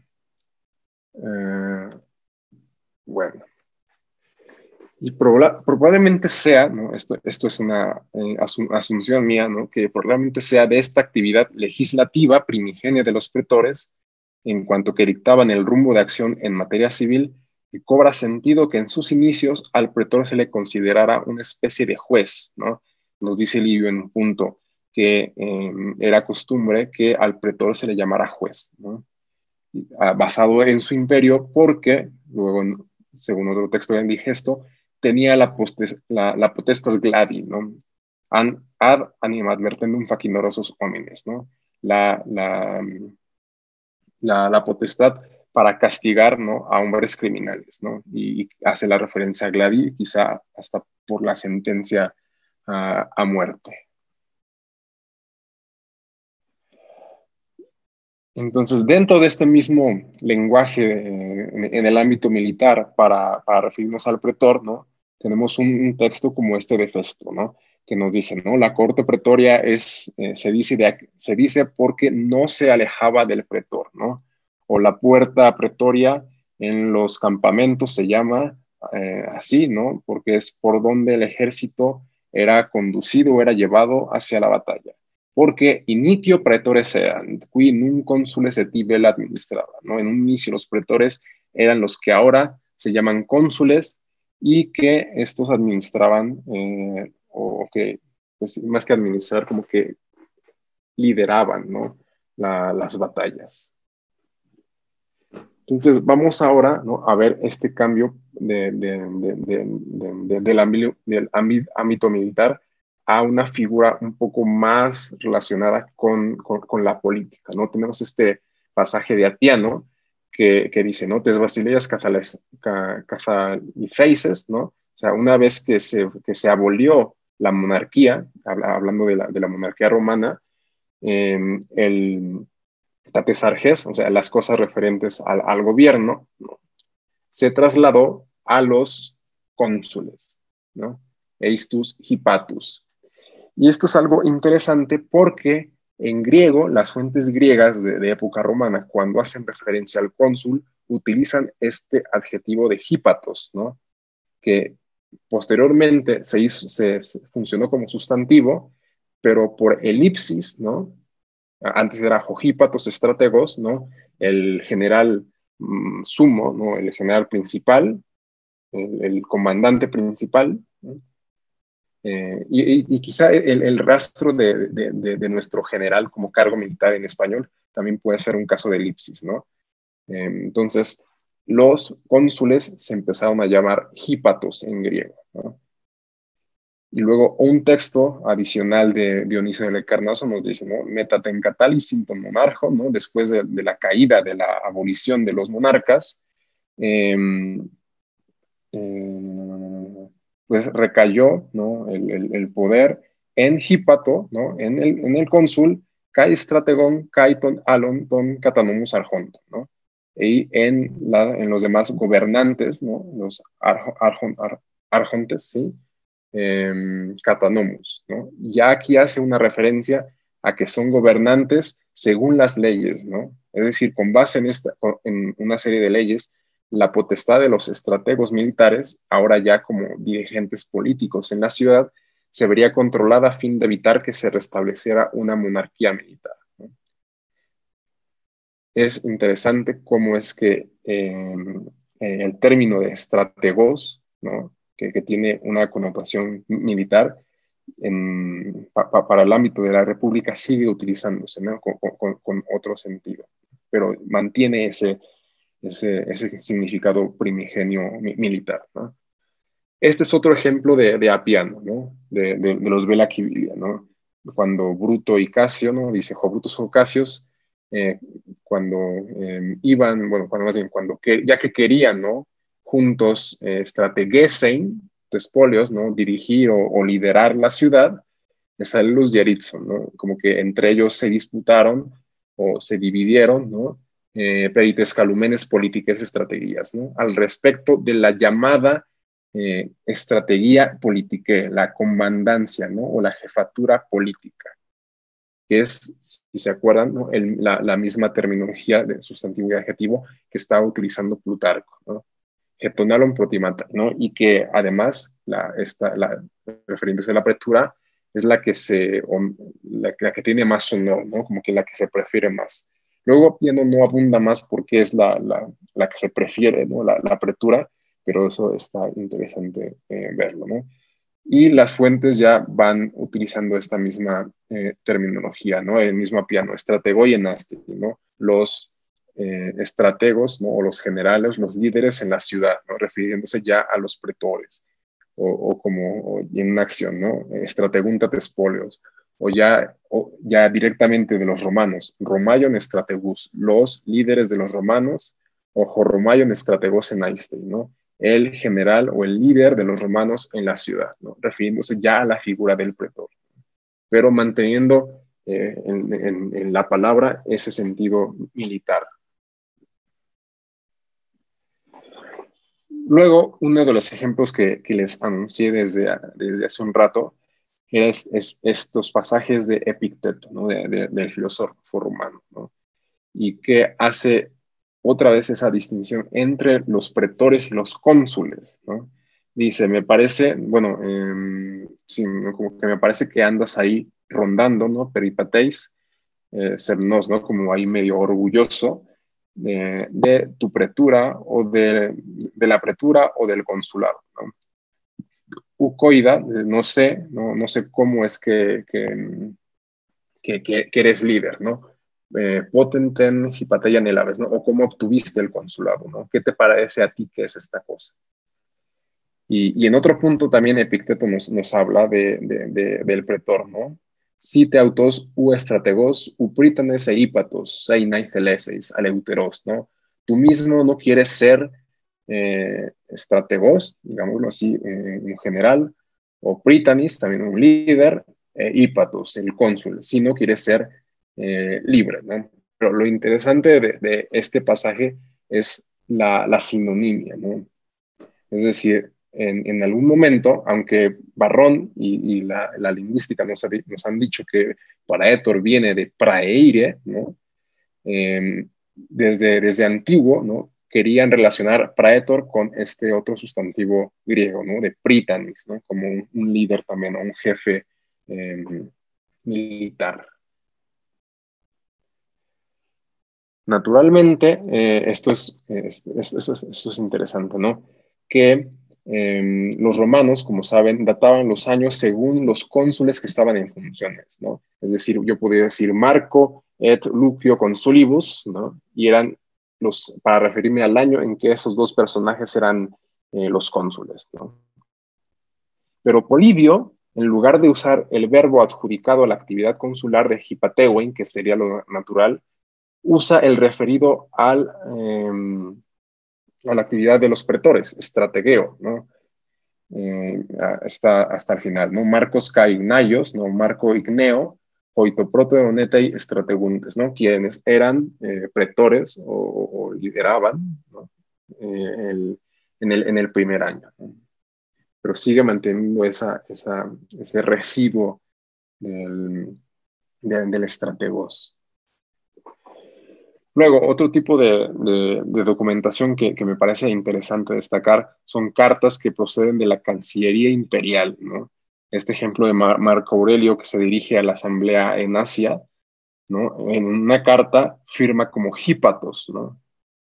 Bueno. Y probablemente sea, ¿no? Esto es una asunción mía, ¿no? Que probablemente sea de esta actividad legislativa primigenia de los pretores, en cuanto que dictaban el rumbo de acción en materia civil, que cobra sentido que en sus inicios al pretor se le considerara una especie de juez, ¿no? Nos dice Livio en un punto que era costumbre que al pretor se le llamara juez, ¿no? Basado en su imperio, porque luego, según otro texto de Indigesto, tenía la potestas gladi, ¿no? Ad animadvertendum facinorosos homines, ¿no? La potestad para castigar, ¿no? A hombres criminales, ¿no? Y hace la referencia a gladi, quizá hasta por la sentencia a muerte. Entonces, dentro de este mismo lenguaje en el ámbito militar para referirnos al pretor, ¿no? Tenemos un texto como este de Festo, ¿no? Que nos dice, ¿no? La corte pretoria se dice porque no se alejaba del pretor, ¿no? O la puerta pretoria en los campamentos se llama así, ¿no? Porque es por donde el ejército era conducido o era llevado hacia la batalla. Porque initio pretores erant, qui nun consules et vel administraba, ¿no? En un inicio los pretores eran los que ahora se llaman cónsules y que estos administraban, o que, pues, más que administrar, como que lideraban, ¿no? Las batallas. Entonces, vamos ahora, ¿no? A ver este cambio del ámbito militar a una figura un poco más relacionada con la política, ¿no? Tenemos este pasaje de Atiano que dice, ¿no? Tes basileias cathalifeises, ¿no? O sea, una vez que se abolió la monarquía, hablando de la monarquía romana, el tapesarjes, o sea, las cosas referentes al gobierno, ¿no? Se trasladó a los cónsules, ¿no? Eistus hipatus. Y esto es algo interesante porque en griego, las fuentes griegas de época romana, cuando hacen referencia al cónsul, utilizan este adjetivo de hípatos, ¿no? Que posteriormente se funcionó como sustantivo, pero por elipsis, ¿no? Antes era Jojípatos Estrategos, ¿no? El general sumo, ¿no? El general principal, el comandante principal, ¿no? Y quizá el rastro de nuestro general como cargo militar en español también puede ser un caso de elipsis, ¿no? Entonces, los cónsules se empezaron a llamar hípatos en griego, ¿no? Y luego un texto adicional de Dionisio del Carnaso nos dice, ¿no? Metatencatalis sinton monarjo, ¿no? Después de la caída, de la abolición de los monarcas, pues recayó, ¿no? el poder en Hípato, ¿no? En el cónsul, kai estrategón, kai ton alon, ton catanomus arjonto, ¿no? Y en los demás gobernantes, ¿no? Los arjontes, ¿sí? catanomus, ¿no? Ya aquí hace una referencia a que son gobernantes según las leyes, ¿no? Es decir, con base en una serie de leyes, la potestad de los estrategos militares, ahora ya como dirigentes políticos en la ciudad, se vería controlada a fin de evitar que se restableciera una monarquía militar, ¿no? Es interesante cómo es que el término de estrategos, ¿no? que tiene una connotación militar, para el ámbito de la República sigue utilizándose, ¿no? con otro sentido, pero mantiene ese significado primigenio militar, ¿no? Este es otro ejemplo de Apiano, ¿no? de los Bella Civilia, ¿no? Cuando Bruto y Casio, ¿no? Dice Jo Brutus Jo Casios, cuando iban, bueno, ya que querían, ¿no? Juntos strategesen, despolios, ¿no? Dirigir o liderar la ciudad, esa luz de Aritson, ¿no? Como que entre ellos se disputaron o se dividieron, ¿no? Perites calumenes políticas estrategias, ¿no? Al respecto de la llamada estrategia politique, la comandancia, ¿no? O la jefatura política, que es, si se acuerdan, ¿no? la misma terminología de sustantivo y adjetivo que estaba utilizando Plutarco, ¿no? Getonalon protimata, ¿no? Y que además, refiriéndose a la pretura, es la que tiene más honor, ¿no? Como que la que se prefiere más. Luego, Piano no abunda más porque es la que se prefiere, ¿no? La pretura, pero eso está interesante verlo, ¿no? Y las fuentes ya van utilizando esta misma terminología, ¿no? El mismo Piano, estratego y enasti, ¿no? Los estrategos, ¿no? O los generales, los líderes en la ciudad, ¿no? Refiriéndose ya a los pretores, o como en una acción, ¿no? Estrategunta tespolios, o ya directamente de los romanos, Romaion strategus, los líderes de los romanos, o Romaion strategos en aiste, ¿no? El general o el líder de los romanos en la ciudad, ¿no? Refiriéndose ya a la figura del pretor, pero manteniendo en la palabra ese sentido militar. Luego, uno de los ejemplos que les anuncié desde hace un rato es estos pasajes de Epicteto, ¿no? del filósofo romano, ¿no? Y que hace otra vez esa distinción entre los pretores y los cónsules, ¿no? Dice, me parece, bueno, sí, como que me parece que andas ahí rondando, ¿no? Peripatéis, sernos, ¿no? Como ahí medio orgulloso de tu pretura o de la pretura o del consulado, ¿no? Ucoida, no sé cómo es que eres líder, ¿no? Potenten hipateia nelaves, ¿no? O cómo obtuviste el consulado, ¿no? ¿Qué te parece a ti que es esta cosa? Y en otro punto también Epicteto nos habla del pretor, ¿no? Cite autos u estrategos, u prítanes e hípatos, seinai celeseis, aleuteros, ¿no? Tú mismo no quieres ser estrategos, digámoslo así, en general, o prítanis, también un líder, hípatos, el cónsul, si no quieres ser libre, ¿no? Pero lo interesante de este pasaje es la sinonimia, ¿no? Es decir, en algún momento, aunque Barrón y la lingüística nos han dicho que praetor viene de praeire, ¿no? Desde antiguo, ¿no? Querían relacionar praetor con este otro sustantivo griego, ¿no? De prítanis, ¿no? Como un líder también, o un jefe militar. Naturalmente, esto es interesante, ¿no? Que los romanos, como saben, databan los años según los cónsules que estaban en funciones, ¿no? Es decir, yo podría decir Marco et Lucio consulibus, ¿no? Y eran para referirme al año en que esos dos personajes eran los cónsules, ¿no? Pero Polibio, en lugar de usar el verbo adjudicado a la actividad consular de hipateuen, que sería lo natural, usa el referido a la actividad de los pretores, estrategueo, ¿no? Hasta el final, ¿no? Marcos Cainaios, ¿no? Marco Igneo, Hoitoproteonetei Strateguntes, ¿no? Quienes eran pretores o lideraban, ¿no? En el primer año, ¿no? pero sigue manteniendo ese residuo del estrategos. Luego, otro tipo de documentación que me parece interesante destacar son cartas que proceden de la Cancillería Imperial, ¿no? Este ejemplo de Marco Aurelio, que se dirige a la asamblea en Asia, ¿no? En una carta firma como Hípatos, ¿no?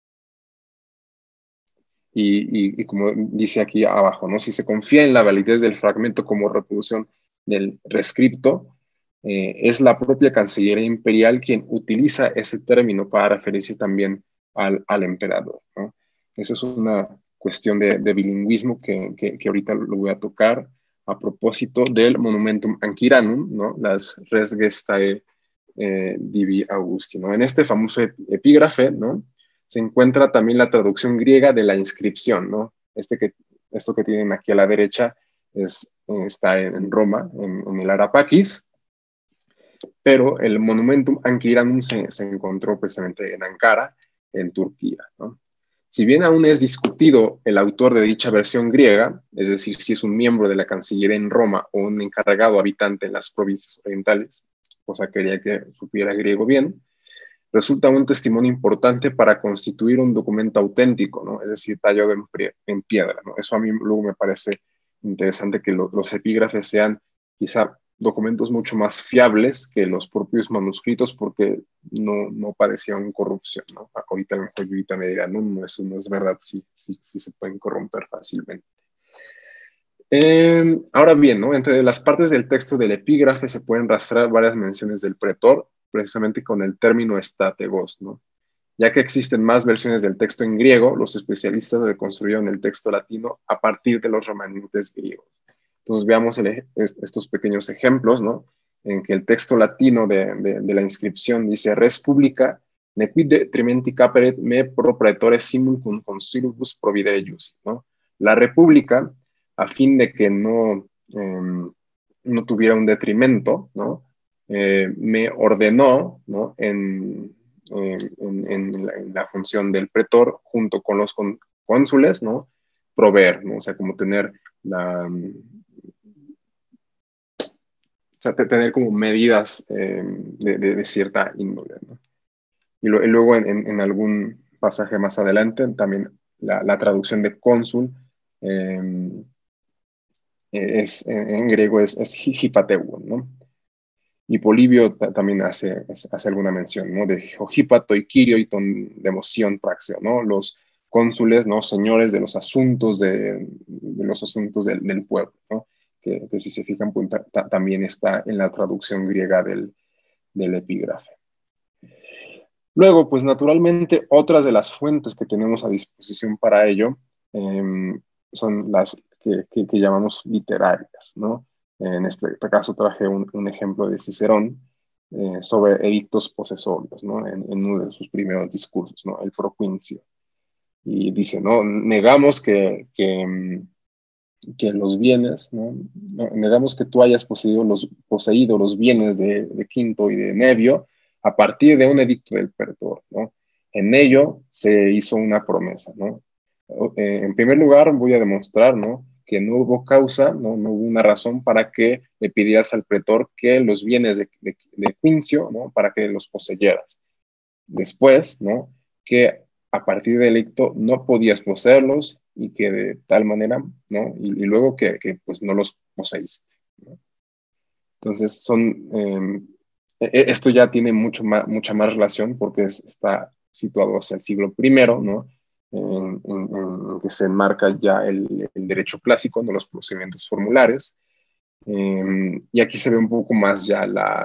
Y como dice aquí abajo, ¿no? Si se confía en la validez del fragmento como reproducción del rescripto, es la propia Cancillería Imperial quien utiliza ese término para referirse también al emperador, ¿no? Esa es una cuestión de bilingüismo que ahorita lo voy a tocar a propósito del Monumentum Anquiranum, ¿no? Las Res Gestae Divi Augusti, ¿no? En este famoso epígrafe, ¿no? Se encuentra también la traducción griega de la inscripción, ¿no? Esto que tienen aquí a la derecha está en Roma, en el Arapaquis, pero el Monumentum Anquiranum se encontró precisamente en Ankara, en Turquía, ¿no? Si bien aún es discutido el autor de dicha versión griega, es decir, si es un miembro de la Cancillería en Roma o un encargado habitante en las provincias orientales, cosa que quería que supiera griego bien, resulta un testimonio importante para constituir un documento auténtico, ¿no? Es decir, tallado en piedra, ¿no? Eso a mí luego me parece interesante que los epígrafes sean quizá documentos mucho más fiables que los propios manuscritos porque no padecían corrupción, ¿no? Ahorita a lo mejor ahorita me dirán, no, eso no es verdad, sí se pueden corromper fácilmente. Ahora bien, ¿no? Entre las partes del texto del epígrafe se pueden rastrear varias menciones del pretor, precisamente con el término estrategos, ¿no? Ya que existen más versiones del texto en griego, los especialistas reconstruyeron el texto latino a partir de los remanentes griegos. Entonces veamos estos pequeños ejemplos, ¿no? En que el texto latino de la inscripción dice res publica nequid trimenti caperet me pro praetore simul cum consilibus providere iusi, ¿no? La república, a fin de que no tuviera un detrimento, ¿no? Me ordenó, ¿no? En la función del pretor, junto con los cónsules, ¿no? Proveer, ¿no? O sea, como tener o sea, tener como medidas de cierta índole, ¿no? Y luego en algún pasaje más adelante, también la traducción de cónsul en griego es hipateuon, ¿no? Y Polibio también hace alguna mención, ¿no? De Hípato y Quirio y ton democión praxeo, ¿no? Los cónsules, ¿no? Señores de los asuntos del pueblo, ¿no? Que si se fijan, pues, también está en la traducción griega del epígrafe. Luego, pues naturalmente, otras de las fuentes que tenemos a disposición para ello son las que llamamos literarias, ¿no? En este caso traje un ejemplo de Cicerón sobre edictos posesorios, ¿no? En uno de sus primeros discursos, ¿no? El Proquincio. Y dice, ¿no? Negamos que los bienes, ¿no? Negamos que tú hayas poseído los bienes de Quinto y de Nevio a partir de un edicto del pretor, ¿no? En ello se hizo una promesa, ¿no? En primer lugar, voy a demostrar, ¿no? Que no hubo causa, no hubo una razón para que le pidieras al pretor que los bienes de Quincio, ¿no? Para que los poseyeras. Después, ¿no? Que a partir del edicto no podías poseerlos y que de tal manera, ¿no? Y luego que pues no los poseíste, ¿no? Entonces esto ya tiene mucha más relación porque está situado hacia el siglo I, ¿no? En que se enmarca ya el derecho clásico, ¿no? Los procedimientos formulares. Y aquí se ve un poco más ya la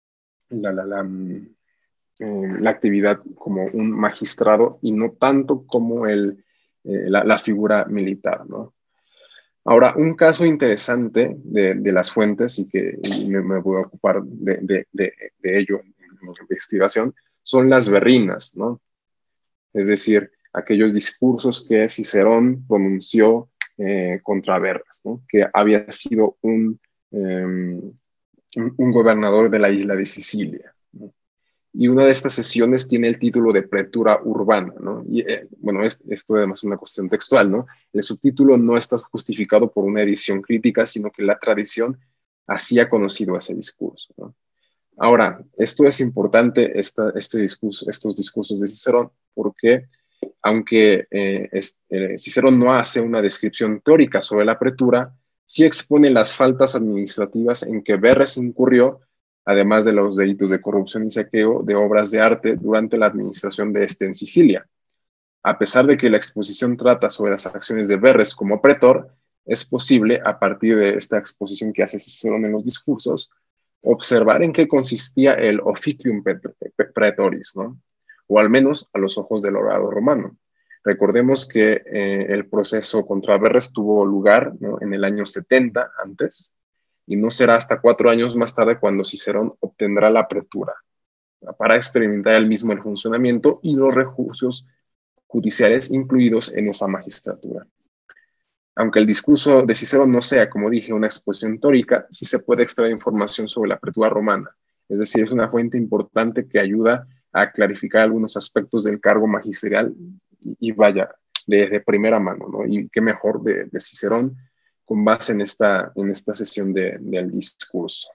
actividad como un magistrado y no tanto como la figura militar, ¿no? Ahora, un caso interesante de las fuentes y me voy a ocupar de ello en mi investigación son las berrinas, ¿no? Es decir, aquellos discursos que Cicerón pronunció contra Verres, ¿no? Que había sido un gobernador de la isla de Sicilia, ¿no? y una de estas sesiones tiene el título de Pretura Urbana, ¿no? Y bueno, esto además es una cuestión textual, ¿no? El subtítulo no está justificado por una edición crítica, sino que la tradición así ha conocido ese discurso, ¿no? Ahora, esto es importante, este discurso, estos discursos de Cicerón, porque aunque Cicerón no hace una descripción teórica sobre la pretura, sí expone las faltas administrativas en que Verres incurrió, además de los delitos de corrupción y saqueo de obras de arte durante la administración de este en Sicilia. A pesar de que la exposición trata sobre las acciones de Verres como pretor, es posible, a partir de esta exposición que hace Cicerón en los discursos, observar en qué consistía el officium praetoris, ¿no? O al menos a los ojos del orador romano. Recordemos que el proceso contra Verres tuvo lugar, ¿no?, en el año 70 antes, y no será hasta 4 años más tarde cuando Cicerón obtendrá la pretura, para experimentar él mismo el funcionamiento y los recursos judiciales incluidos en esa magistratura. Aunque el discurso de Cicerón no sea, como dije, una exposición teórica, sí se puede extraer información sobre la pretura romana. Es decir, es una fuente importante que ayuda a clarificar algunos aspectos del cargo magisterial y vaya, de primera mano, ¿no? Y qué mejor de Cicerón con base en esta sesión del discurso.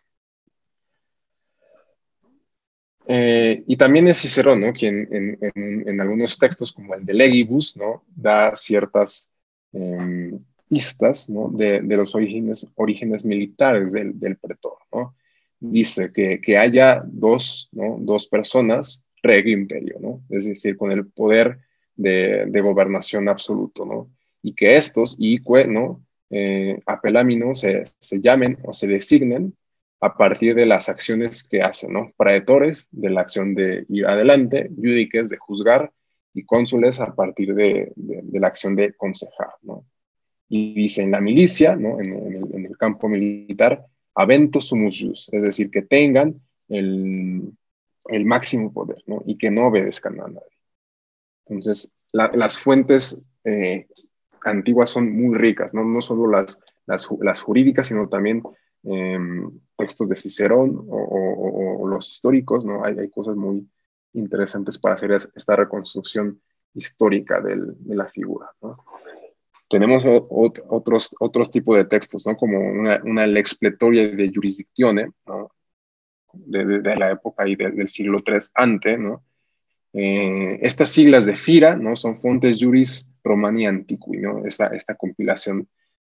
Y también es Cicerón, ¿no?, quien en algunos textos, como el de Legibus, ¿no?, da ciertas pistas, ¿no?, de los orígenes militares del pretor, ¿no? Dice que haya dos personas, regio imperio, ¿no?, es decir, con el poder de gobernación absoluto, ¿no?, y que estos, ique, ¿no?, apelamino, se llamen o se designen a partir de las acciones que hacen, ¿no? Praetores, de la acción de ir adelante, judices, de juzgar, y cónsules a partir de la acción de consejar, ¿no? Y dice en la milicia, ¿no?, en el campo militar, avento sumus jus, es decir, que tengan el máximo poder, ¿no?, y que no obedezcan a nadie. Entonces, las fuentes antiguas son muy ricas, ¿no? No solo las jurídicas, sino también textos de Cicerón o los históricos, ¿no? Hay cosas muy interesantes para hacer esta reconstrucción histórica de la figura, ¿no? Tenemos otros tipos de textos, ¿no?, como una lex pletoria de jurisdictione, ¿no?, de la época y del siglo III antes, ¿no? Estas siglas de FIRA, ¿no?, son Fontes Juris Romani Antiqui, ¿no?, esta compilación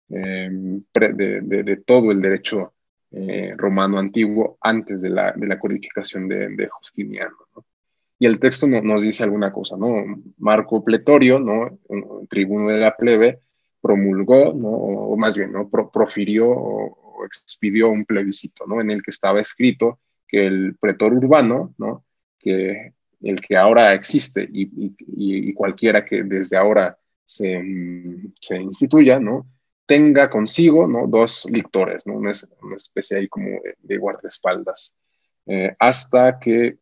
de todo el derecho romano antiguo antes de la codificación de Justiniano, ¿no? Y el texto nos dice alguna cosa, ¿no? Marco Pletorio, ¿no?, un tribuno de la plebe, promulgó, ¿no?, o más bien, ¿no?, profirió o expidió un plebiscito, ¿no?, en el que estaba escrito que el pretor urbano, ¿no?, que el que ahora existe y cualquiera que desde ahora se instituya, ¿no?, tenga consigo, ¿no?, 2 lictores, ¿no?, una especie ahí como de guardaespaldas, hasta que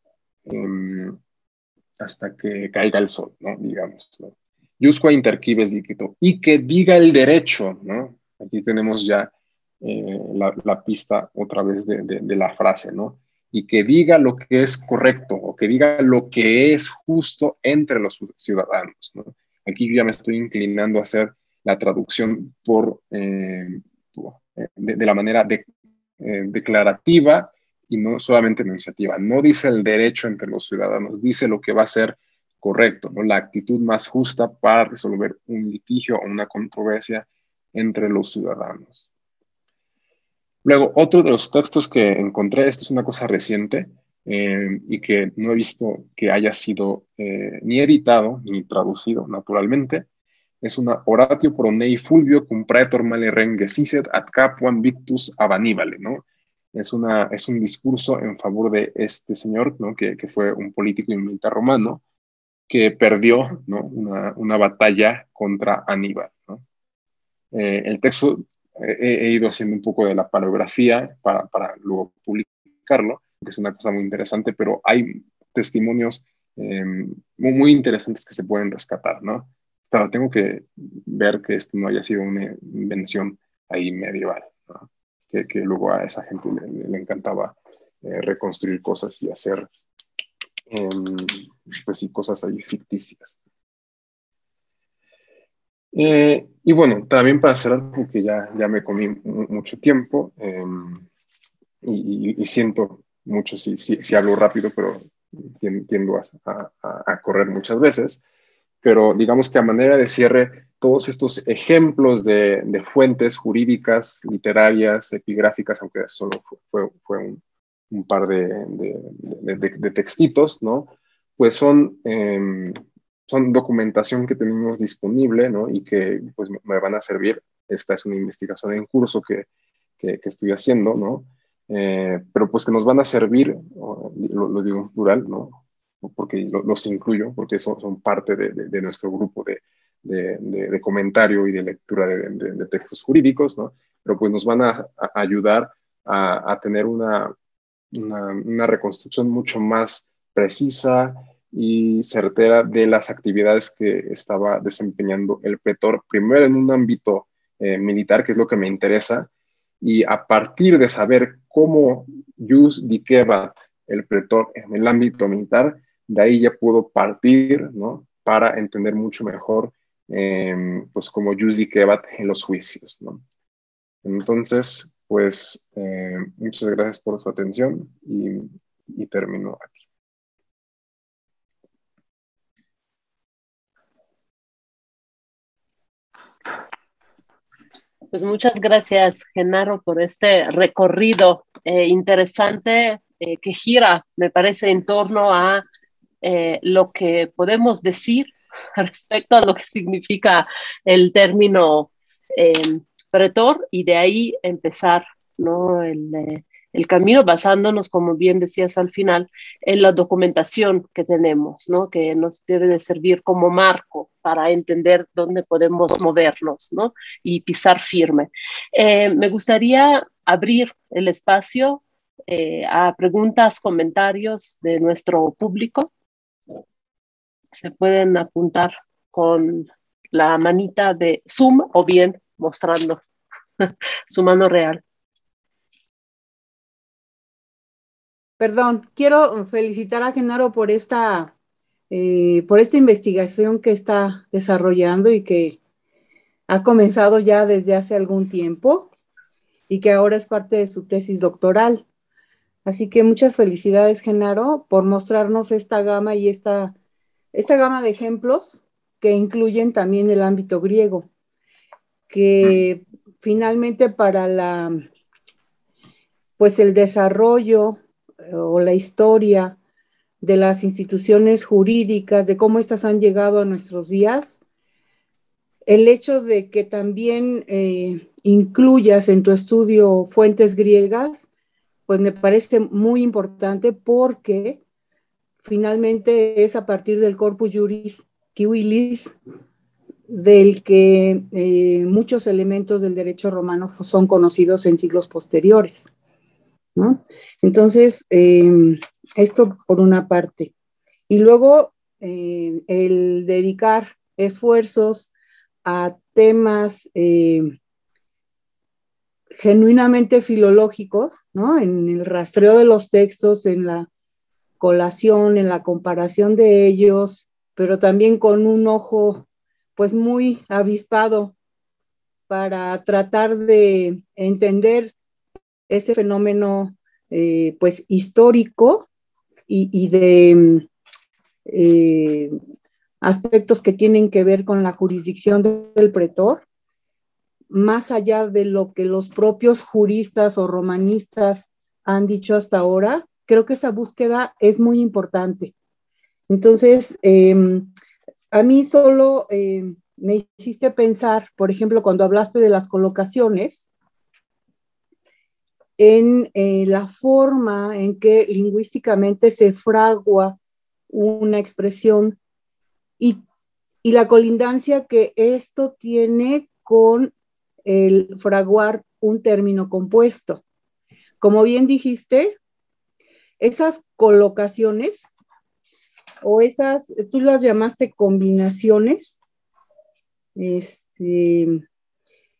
caiga el sol, ¿no?, digamos, ¿no? Iusque interquibes licito, y que diga el derecho, ¿no? Aquí tenemos ya la pista otra vez de la frase, ¿no? Y que diga lo que es correcto, o que diga lo que es justo entre los ciudadanos, ¿no? Aquí yo ya me estoy inclinando a hacer la traducción de la manera declarativa y no solamente enunciativa. No dice el derecho entre los ciudadanos, dice lo que va a ser correcto, ¿no?, la actitud más justa para resolver un litigio o una controversia entre los ciudadanos. Luego, otro de los textos que encontré, esto es una cosa reciente y que no he visto que haya sido ni editado ni traducido naturalmente, es una Oratio pro Nei Fulvio cum praetor male rengesicet ad capuam victus ab Annibale, ¿no? Es un discurso en favor de este señor, ¿no?, que fue un político y militar romano que perdió, ¿no?, una batalla contra Aníbal, ¿no? El texto he ido haciendo un poco de la paleografía para luego publicarlo, que es una cosa muy interesante, pero hay testimonios muy interesantes que se pueden rescatar, ¿no? Pero tengo que ver que esto no haya sido una invención ahí medieval, ¿no?, que luego a esa gente le encantaba reconstruir cosas y hacer pues sí, cosas ahí ficticias. Y bueno, también para cerrar, porque ya me comí mucho tiempo, y siento mucho si hablo rápido, pero tiendo a correr muchas veces. Pero digamos que a manera de cierre, todos estos ejemplos de fuentes jurídicas, literarias, epigráficas, aunque solo fue un par de textitos, ¿no? Pues son documentación que tenemos disponible, ¿no? Y que pues me van a servir. Esta es una investigación en curso que estoy haciendo, ¿no? Pero pues que nos van a servir, lo digo en plural, ¿no? Porque los incluyo, porque son parte de nuestro grupo de comentario y de lectura de textos jurídicos, ¿no? Pero pues nos van a ayudar a tener una reconstrucción mucho más precisa y certera de las actividades que estaba desempeñando el pretor, primero en un ámbito militar, que es lo que me interesa, y a partir de saber cómo Jus Dicébat, el pretor en el ámbito militar, de ahí ya puedo partir, ¿no? Para entender mucho mejor, pues como Jus Dicébat en los juicios, ¿no? Entonces, pues muchas gracias por su atención y termino aquí. Pues muchas gracias, Genaro, por este recorrido interesante que gira, me parece, en torno a lo que podemos decir respecto a lo que significa el término pretor y de ahí empezar, ¿no? El camino basándonos, como bien decías al final, en la documentación que tenemos, ¿no? Que nos debe de servir como marco para entender dónde podemos movernos, ¿no? Y pisar firme. Me gustaría abrir el espacio a preguntas, comentarios de nuestro público. Se pueden apuntar con la manita de Zoom o bien mostrando su mano real. Perdón, quiero felicitar a Genaro por esta investigación que está desarrollando y que ha comenzado ya desde hace algún tiempo y que ahora es parte de su tesis doctoral. Así que muchas felicidades, Genaro, por mostrarnos esta gama y esta gama de ejemplos que incluyen también el ámbito griego, que finalmente para pues el desarrollo o la historia de las instituciones jurídicas, de cómo éstas han llegado a nuestros días, el hecho de que también incluyas en tu estudio fuentes griegas, pues me parece muy importante porque finalmente es a partir del Corpus Juris Civilis del que muchos elementos del derecho romano son conocidos en siglos posteriores, ¿no? Entonces, esto por una parte. Y luego, el dedicar esfuerzos a temas genuinamente filológicos, ¿no? En el rastreo de los textos, en la colación, en la comparación de ellos, pero también con un ojo pues muy avispado para tratar de entender ese fenómeno pues histórico y de aspectos que tienen que ver con la jurisdicción del pretor, más allá de lo que los propios juristas o romanistas han dicho hasta ahora. Creo que esa búsqueda es muy importante. Entonces, a mí solo me hiciste pensar, por ejemplo, cuando hablaste de las colocaciones, en la forma en que lingüísticamente se fragua una expresión y la colindancia que esto tiene con el fraguar un término compuesto. Como bien dijiste, esas colocaciones o esas, tú las llamaste combinaciones,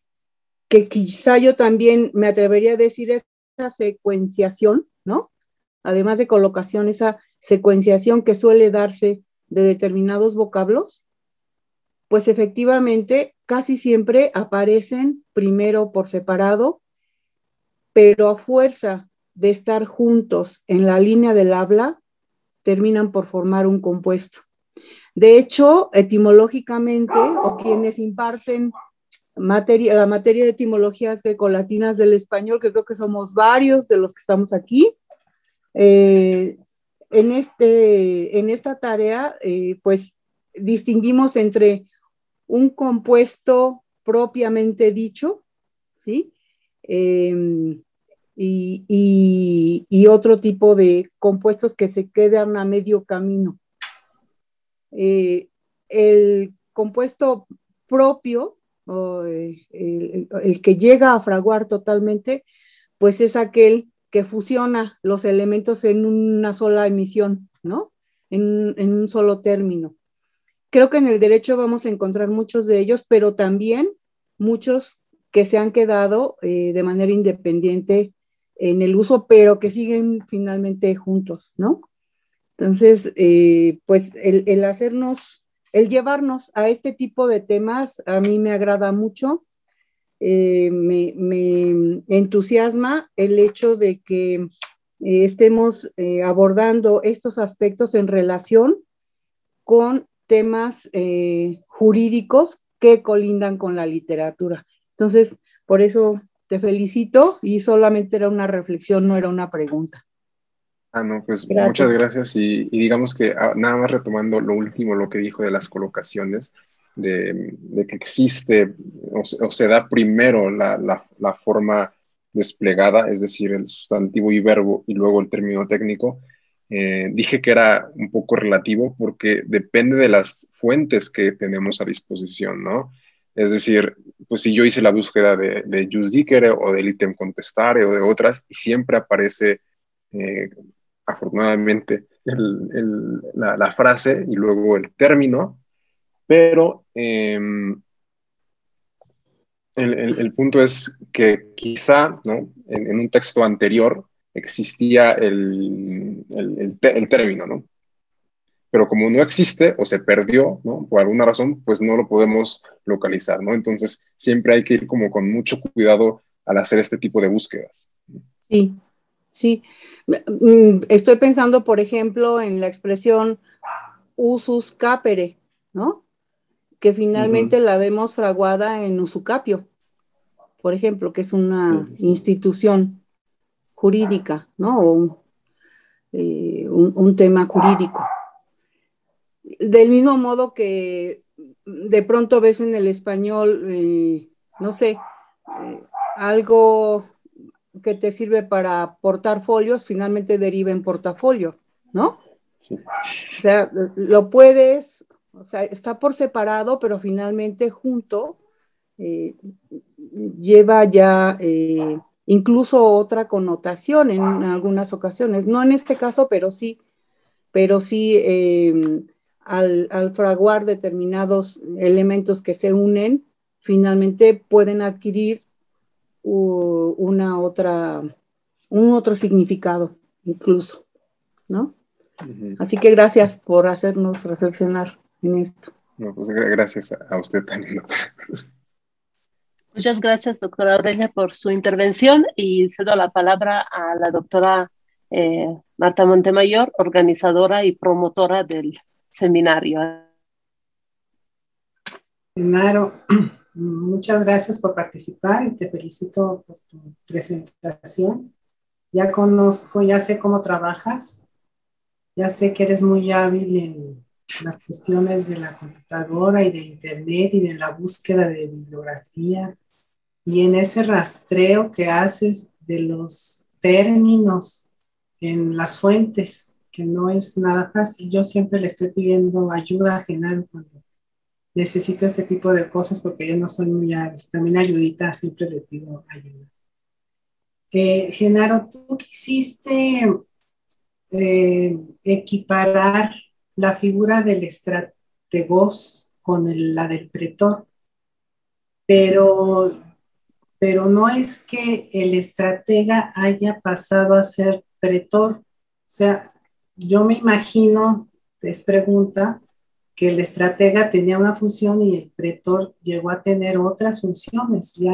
que quizá yo también me atrevería a decir esa secuenciación, ¿no? además de colocación, esa secuenciación que suele darse de determinados vocablos, pues efectivamente casi siempre aparecen primero por separado, pero a fuerza de estar juntos en la línea del habla, terminan por formar un compuesto. De hecho, etimológicamente, o quienes imparten la materia de etimologías grecolatinas del español, que creo que somos varios de los que estamos aquí, en esta tarea, pues distinguimos entre un compuesto propiamente dicho, ¿sí? Y otro tipo de compuestos que se quedan a medio camino. El compuesto propio, o el que llega a fraguar totalmente, pues es aquel que fusiona los elementos en una sola emisión, ¿no? En un solo término. Creo que en el derecho vamos a encontrar muchos de ellos, pero también muchos que se han quedado de manera independiente en el uso, pero que siguen finalmente juntos, ¿no? Entonces, pues el llevarnos a este tipo de temas a mí me agrada mucho. Me entusiasma el hecho de que estemos abordando estos aspectos en relación con temas jurídicos que colindan con la literatura. Entonces, por eso te felicito y solamente era una reflexión, no era una pregunta. No, pues Gracias. muchas gracias y digamos que nada más retomando lo último, lo que dijo de las colocaciones, de que existe o se da primero la forma desplegada, es decir, el sustantivo y verbo y luego el término técnico. Dije que era un poco relativo porque depende de las fuentes que tenemos a disposición, ¿no? Es decir, pues si yo hice la búsqueda de Jus Dicere o del ítem contestare o de otras y siempre aparece afortunadamente la frase y luego el término, pero el punto es que quizá, ¿no? En un texto anterior existía el término, ¿no? Pero como no existe o se perdió, ¿no? Por alguna razón, pues no lo podemos localizar, ¿no? Entonces siempre hay que ir como con mucho cuidado al hacer este tipo de búsquedas. Sí, sí. Estoy pensando, por ejemplo, en la expresión usus capere, ¿no? Que finalmente la vemos fraguada en usucapio, por ejemplo, que es una institución jurídica, ¿no? O un tema jurídico. Del mismo modo que de pronto ves en el español, no sé, algo que te sirve para portar finalmente deriva en portafolio, ¿no? Sí. O sea, lo puedes, o sea, está por separado, pero finalmente junto lleva ya incluso otra connotación en algunas ocasiones. No en este caso, pero sí al fraguar determinados elementos que se unen, finalmente pueden adquirir un otro significado, incluso, ¿no? Así que gracias por hacernos reflexionar en esto. No, pues gracias a usted también. Muchas gracias, doctora Aurelia, por su intervención y cedo la palabra a la doctora Marta Montemayor, organizadora y promotora del seminario. Genaro, muchas gracias por participar y te felicito por tu presentación. Ya conozco, ya sé cómo trabajas, ya sé que eres muy hábil en las cuestiones de la computadora y de internet y de la búsqueda de bibliografía y en ese rastreo que haces de los términos en las fuentes, que no es nada fácil. Yo siempre le estoy pidiendo ayuda a Genaro cuando necesito este tipo de cosas porque yo no soy muy hábil. También ayudita, siempre le pido ayuda. Genaro, tú quisiste equiparar la figura del estrategos con la del pretor, pero no es que el estratega haya pasado a ser pretor, sea, yo me imagino, es pregunta, que el estratega tenía una función y el pretor llegó a tener otras funciones ya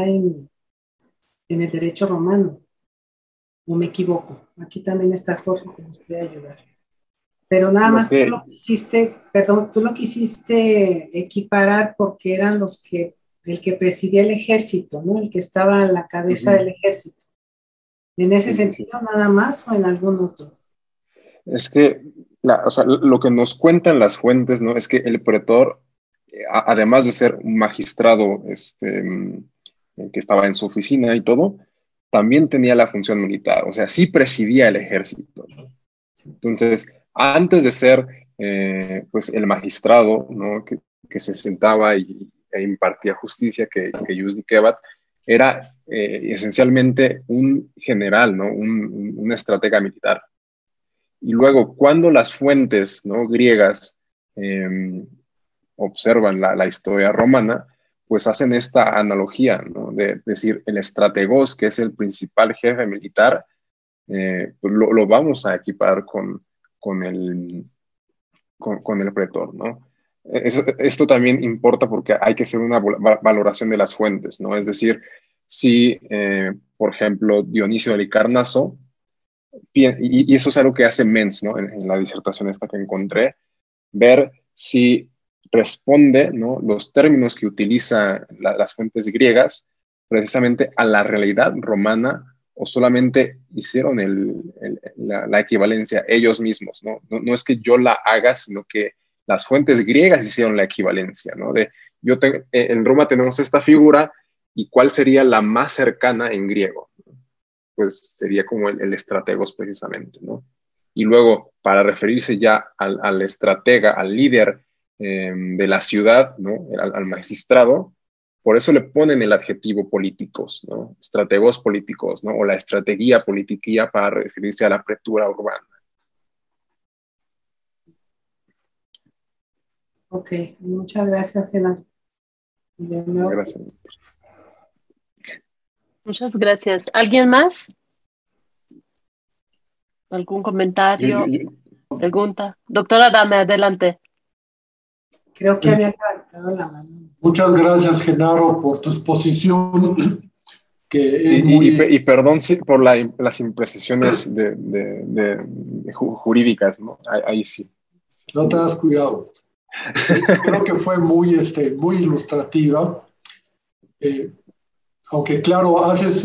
en el derecho romano. ¿O me equivoco? Aquí también está Jorge que nos puede ayudar. Pero nada Lo más tú que, lo quisiste, perdón, tú lo quisiste equiparar porque eran el que presidía el ejército, ¿no? El que estaba a la cabeza del ejército. ¿En ese sí, sí, sí. sentido nada más o en algún otro? Es que, o sea, lo que nos cuentan las fuentes, ¿no? Es que el pretor, además de ser un magistrado, que estaba en su oficina y todo, también tenía la función militar, o sea, sí presidía el ejército, ¿no? Sí. Entonces, antes de ser, pues, el magistrado, ¿no? Que se sentaba e impartía justicia, que Jusdi Kebat, era esencialmente un general, ¿no? Un estratega militar. Y luego, cuando las fuentes, ¿no? griegas eh, observan la historia romana, pues hacen esta analogía, ¿no? De decir, el estrategos, que es el principal jefe militar, pues lo vamos a equiparar con con el pretor, ¿no? Esto también importa porque hay que hacer una valoración de las fuentes, ¿no? Es decir, si, por ejemplo, Dionisio de Licarnaso, y eso es algo que hace Menz, ¿no? En la disertación esta que encontré, ver si responde, ¿no? los términos que utiliza las fuentes griegas precisamente a la realidad romana o solamente hicieron la equivalencia ellos mismos, ¿no? ¿no? No es que yo la haga, sino que las fuentes griegas hicieron la equivalencia, ¿no? En Roma tenemos esta figura y cuál sería la más cercana en griego, pues sería como el estrategos precisamente, ¿no? Y luego, para referirse ya al estratega, al líder de la ciudad, ¿no? Al magistrado, por eso le ponen el adjetivo políticos, ¿no? Estrategos políticos, ¿no? O la estrategia politiquía para referirse a la pretura urbana. Ok, muchas gracias, Genaro. Y de nuevo, Gracias. Muchas gracias. ¿Alguien más? ¿Algún Yo, yo, comentario? yo, Pregunta. Doctora, dame, adelante. creo que había levantado la mano. Muchas gracias, Genaro, por tu exposición, que es y muy... perdón por las imprecisiones jurídicas, ¿no? Ahí sí. No te das cuidado. Creo que fue muy ilustrativa, aunque claro, haces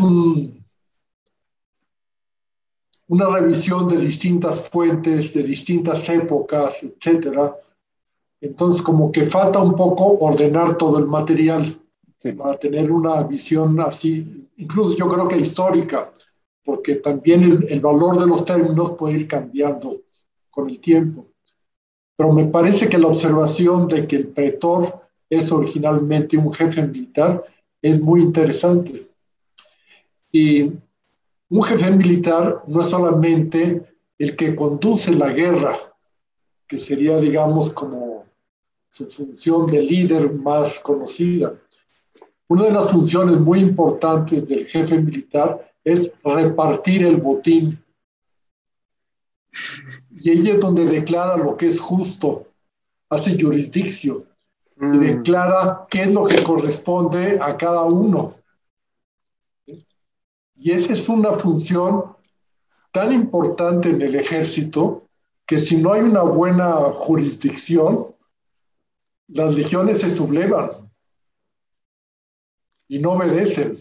una revisión de distintas fuentes, de distintas épocas, etcétera. Entonces, como que falta un poco ordenar todo el material Sí. para tener una visión así, incluso yo creo que histórica, porque también el valor de los términos puede ir cambiando con el tiempo. Pero me parece que la observación de que el pretor es originalmente un jefe militar es muy interesante. Y un jefe militar no es solamente el que conduce la guerra, que sería, digamos, como su función de líder más conocida. Una de las funciones muy importantes del jefe militar es repartir el botín. Y ella es donde declara lo que es justo, hace jurisdicción y declara qué es lo que corresponde a cada uno. Y esa es una función tan importante en el ejército que si no hay una buena jurisdicción, las legiones se sublevan y no obedecen.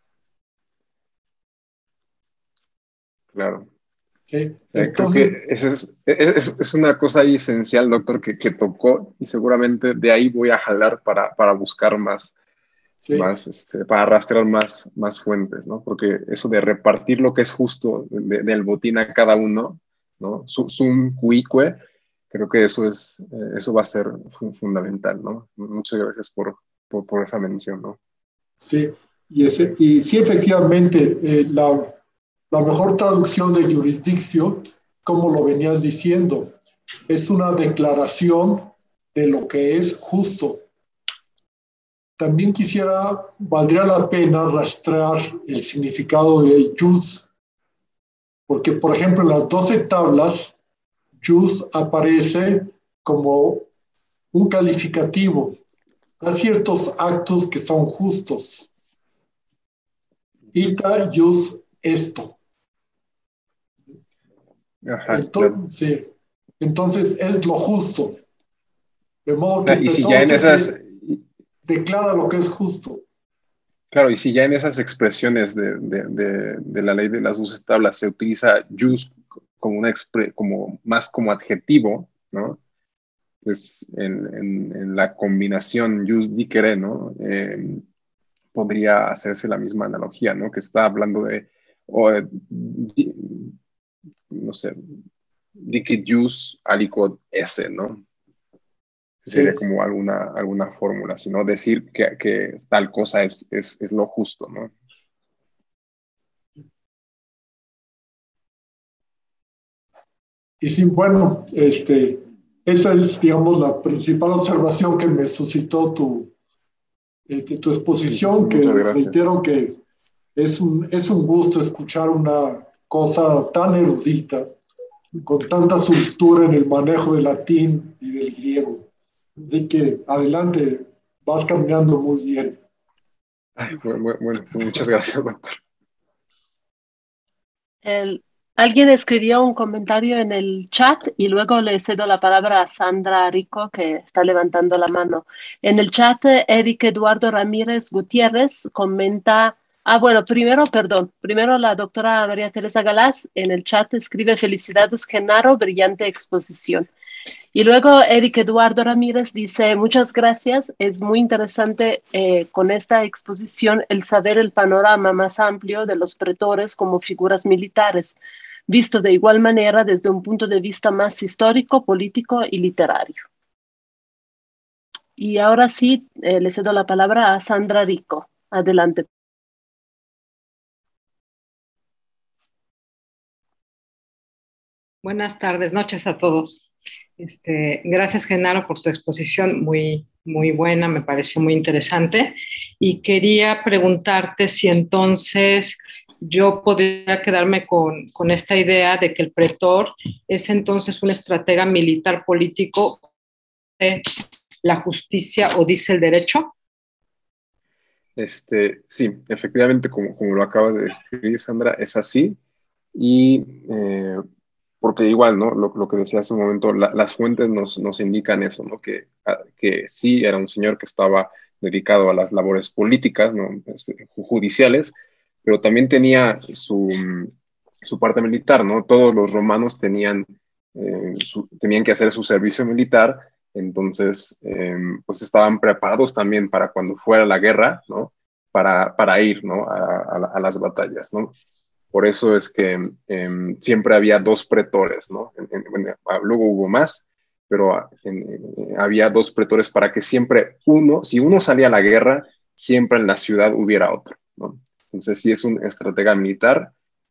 Claro. ¿Sí? Creo Entonces, que esa es una cosa ahí esencial, doctor, que tocó y seguramente de ahí voy a jalar para buscar sí, para rastrear más fuentes, ¿no? Porque eso de repartir lo que es justo del botín a cada uno, ¿no? Sum cuique, creo que eso va a ser fundamental, ¿no? Muchas gracias por esa mención, ¿no? sí. Y sí, efectivamente, la mejor traducción de jurisdicción, como lo venías diciendo, es una declaración de lo que es justo. También valdría la pena rastrear el significado de jus, porque, por ejemplo, en las 12 tablas, jus aparece como un calificativo a ciertos actos que son justos. Ita jus esto. Ajá, entonces, claro. Entonces es lo justo. De modo que Y si ya en esas, declara lo que es justo. claro, y si ya en esas expresiones de la ley de las 12 tablas se utiliza jus como como más como adjetivo, ¿no? Pues en la combinación jus dicere, ¿no? Podría hacerse la misma analogía, ¿no? Que está hablando de, no sé, dicit jus aliquot esse, ¿no? Sería Sí. como alguna fórmula, sino decir que tal cosa es lo justo, ¿no? Y sí, bueno, esa es, digamos, la principal observación que me suscitó tu exposición, Sí, que muchas gracias. reitero que es un gusto escuchar una cosa tan erudita, con tanta soltura en el manejo del latín y del griego. Así que adelante, vas caminando muy bien. Ay, bueno, muchas gracias, doctor. Alguien escribió un comentario en el chat y luego le cedo la palabra a Sandra Rico, que está levantando la mano. En el chat, Eric Eduardo Ramírez Gutiérrez comenta, bueno, primero la doctora María Teresa Galás en el chat escribe: felicidades, Genaro, brillante exposición. Y luego Eric Eduardo Ramírez dice: muchas gracias, es muy interesante con esta exposición el saber el panorama más amplio de los pretores como figuras militares, visto de igual manera desde un punto de vista más histórico, político y literario. Y ahora sí, le cedo la palabra a Sandra Rico. Adelante. Buenas tardes, noches a todos. Gracias, Genaro, por tu exposición, muy, muy buena, me pareció muy interesante. Y quería preguntarte si entonces yo podría quedarme con esta idea de que el pretor es entonces un estratega militar político de la justicia o dice el derecho. Sí, efectivamente, como lo acabas de describir, Sandra, es así. Y porque igual, ¿no? Lo que decía hace un momento, las fuentes nos indican eso, ¿no? Que sí era un señor que estaba dedicado a las labores políticas, ¿no? Judiciales, pero también tenía su parte militar, ¿no? Todos los romanos tenían que hacer su servicio militar, entonces, pues estaban preparados también para cuando fuera la guerra, ¿no? Para ir, ¿no? A las batallas, ¿no? Por eso es que siempre había dos pretores, ¿no? Luego hubo más, pero había dos pretores para que siempre si uno salía a la guerra, siempre en la ciudad hubiera otro, ¿no? Entonces sí es un estratega militar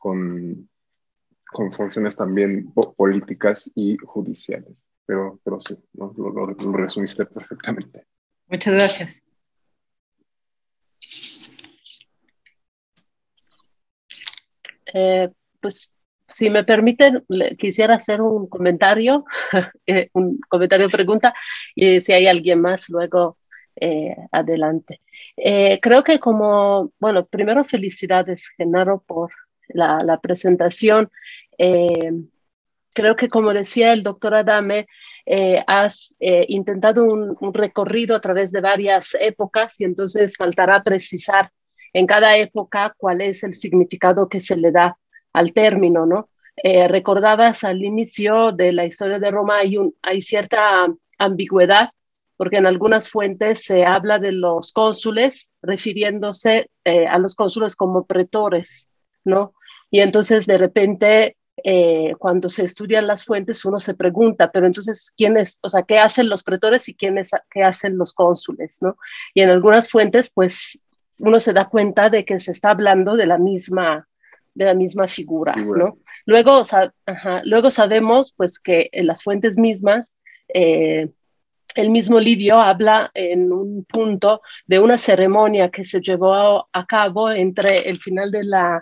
con funciones también políticas y judiciales. Pero sí, ¿no? Lo resumiste perfectamente. Muchas gracias. Pues si me permiten, quisiera hacer un comentario, pregunta, y si hay alguien más, luego adelante. Creo que bueno, primero felicidades, Genaro, por la presentación. Creo que como decía el doctor Adame, has intentado un recorrido a través de varias épocas y entonces faltará precisar en cada época cuál es el significado que se le da al término, ¿no? Recordabas al inicio de la historia de Roma hay cierta ambigüedad, porque en algunas fuentes se habla de los cónsules refiriéndose a los cónsules como pretores, ¿no? Y entonces de repente cuando se estudian las fuentes uno se pregunta, pero entonces, o sea, qué hacen los pretores y qué hacen los cónsules, ¿no? Y en algunas fuentes, pues, uno se da cuenta de que se está hablando de la misma figura, ¿no? Luego, luego sabemos, pues, que en las fuentes mismas, el mismo Livio habla en un punto de una ceremonia que se llevó a cabo entre el final de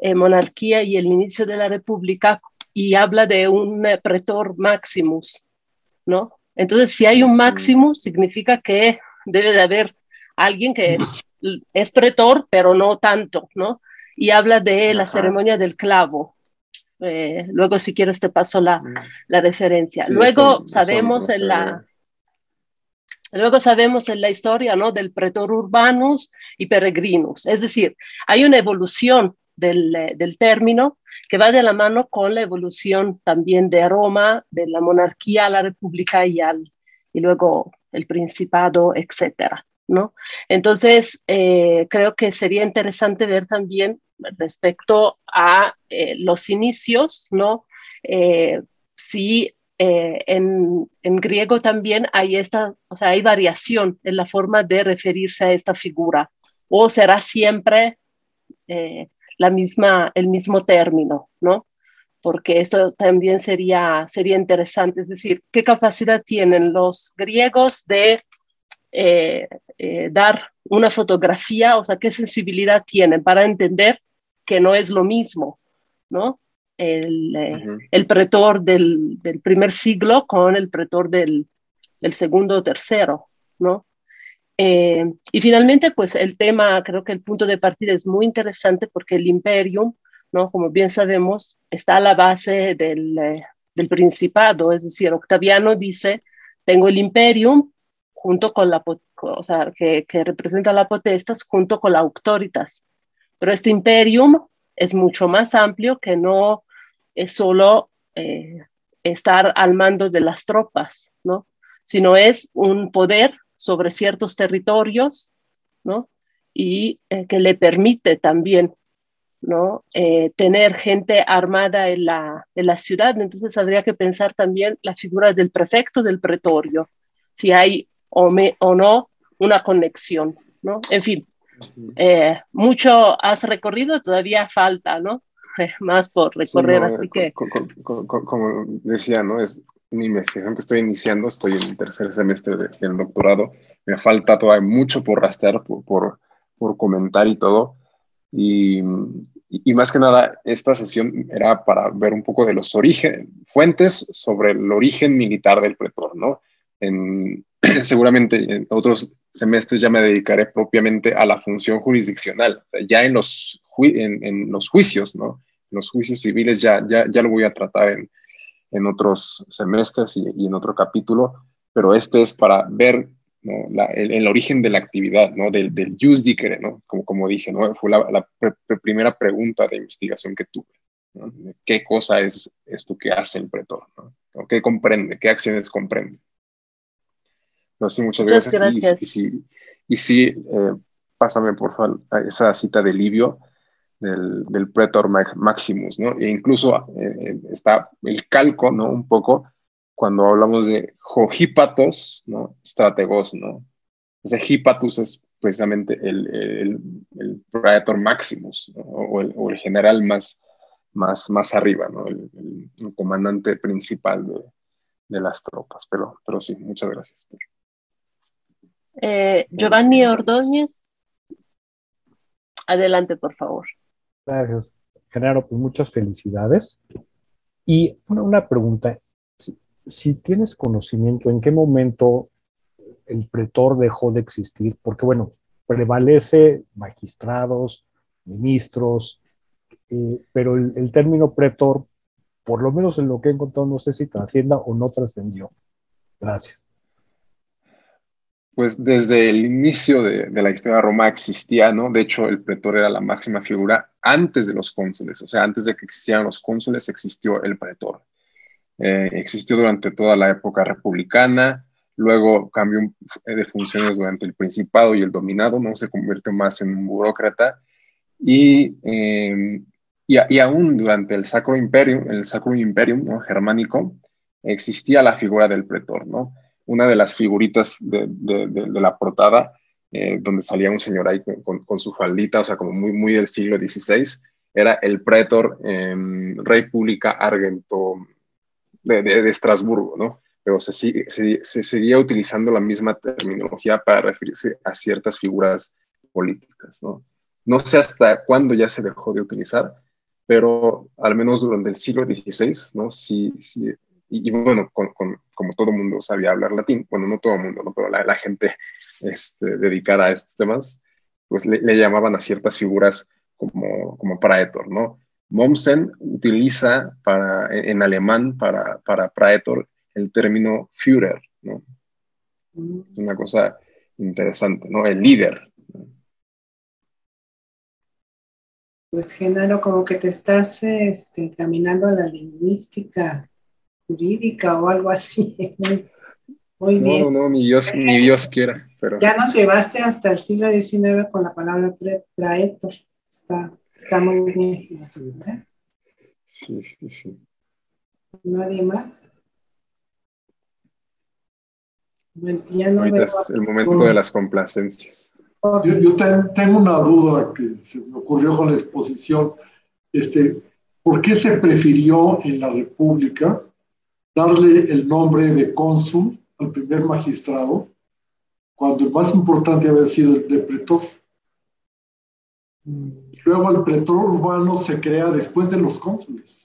monarquía y el inicio de la república, y habla de un pretor maximus, ¿no? Entonces, si hay un maximus, significa que debe de haber alguien que es pretor, pero no tanto, ¿no? Y habla de la ceremonia del clavo. Luego, si quieres, te paso la referencia. Sí, luego, eso sabemos no luego sabemos en la historia, ¿no? Del pretor urbanus y peregrinus. Es decir, hay una evolución del término que va de la mano con la evolución también de Roma, de la monarquía a la república y luego el principado, etcétera, ¿no? Entonces, creo que sería interesante ver también respecto a los inicios, ¿no? Si en griego también hay hay variación en la forma de referirse a esta figura, o será siempre el mismo término, ¿no? Porque eso también sería interesante, es decir, qué capacidad tienen los griegos de dar una fotografía, o sea, qué sensibilidad tienen para entender que no es lo mismo, ¿no? El pretor del primer siglo con el pretor del segundo o tercero, ¿no? Y finalmente, pues el tema, creo que el punto de partida es muy interesante porque el imperium, ¿no? Como bien sabemos, está a la base del principado, es decir, Octaviano dice, tengo el imperium junto con o sea, que representa la potestas junto con la auctoritas, pero este imperium es mucho más amplio, que no es solo estar al mando de las tropas, ¿no? Sino es un poder sobre ciertos territorios, ¿no? Y que le permite también, ¿no? Tener gente armada en la ciudad. Entonces habría que pensar también la figura del prefecto del pretorio, si hay o no una conexión, ¿no? En fin, mucho has recorrido, todavía falta, ¿no? Más por Sí, recorrer, no, así que... como decía, ¿no? Es una investigación que estoy iniciando, estoy en el tercer semestre del doctorado, me falta todavía mucho por rastrear, por comentar y todo, y más que nada, esta sesión era para ver un poco de los fuentes sobre el origen militar del pretor, ¿no? Seguramente en otros semestres ya me dedicaré propiamente a la función jurisdiccional, ya en los juicios, ¿no? Los juicios civiles ya lo voy a tratar en otros semestres y en otro capítulo, pero este es para ver, ¿no? el origen de la actividad, ¿no? del jus dicere, ¿no? Como dije, ¿no? Fue la primera pregunta de investigación que tuve, ¿no? ¿Qué cosa es esto que hace el pretor, ¿no? ¿Qué comprende? ¿Qué acciones comprende? No, sí, muchas gracias. Y sí, pásame por favor esa cita de Livio, del Pretor Maximus, ¿no? E incluso está el calco, ¿no? Un poco cuando hablamos de Hípatos, ¿no? Strategos, ¿no? Ese Hípatus es precisamente el Praetor Maximus, ¿no? o el general más arriba, ¿no? El comandante principal de las tropas. Pero sí, muchas gracias. Giovanni Ordóñez, adelante, por favor. Gracias, Genaro, pues muchas felicidades. Y una pregunta, si tienes conocimiento, ¿en qué momento el pretor dejó de existir? Porque, bueno, prevalece magistrados, ministros, pero el término pretor, por lo menos en lo que he encontrado, no sé si trascienda o no trascendió. Gracias. Pues desde el inicio de la historia de Roma existía, ¿no? De hecho, el pretor era la máxima figura antes de los cónsules, o sea, antes de que existieran los cónsules existió el pretor. Existió durante toda la época republicana, luego cambió de funciones durante el principado y el dominado, ¿no? Se convirtió más en un burócrata y aún durante el Sacro Imperium, ¿no? Germánico, existía la figura del pretor, ¿no? Una de las figuritas de la portada, donde salía un señor ahí con su faldita, o sea, como muy del siglo XVI, era el pretor Rei Publica Argento de Estrasburgo, ¿no? Pero se seguía utilizando la misma terminología para referirse a ciertas figuras políticas, ¿no? No sé hasta cuándo ya se dejó de utilizar, pero al menos durante el siglo XVI, ¿no? Sí, sí, y bueno, como todo mundo sabía hablar latín, bueno, no todo el mundo, ¿no? Pero la gente dedicada a estos temas, pues le llamaban a ciertas figuras como praetor, ¿no? Mommsen utiliza en alemán para praetor el término Führer, ¿no? Una cosa interesante, ¿no? El líder. Pues Genaro, como que te estás caminando a la lingüística jurídica o algo así. Muy No, bien. no, ni Dios quiera, pero... Ya nos llevaste hasta el siglo XIX con la palabra praetor. Está muy bien. ¿Eh? Sí, sí, sí. ¿Nadie más? Bueno, ya no Ahorita veo. es el momento de las complacencias. Yo tengo una duda que se me ocurrió con la exposición. ¿Por qué se prefirió en la República darle el nombre de cónsul al primer magistrado cuando el más importante había sido el de pretor? Y luego el pretor urbano se crea después de los cónsules.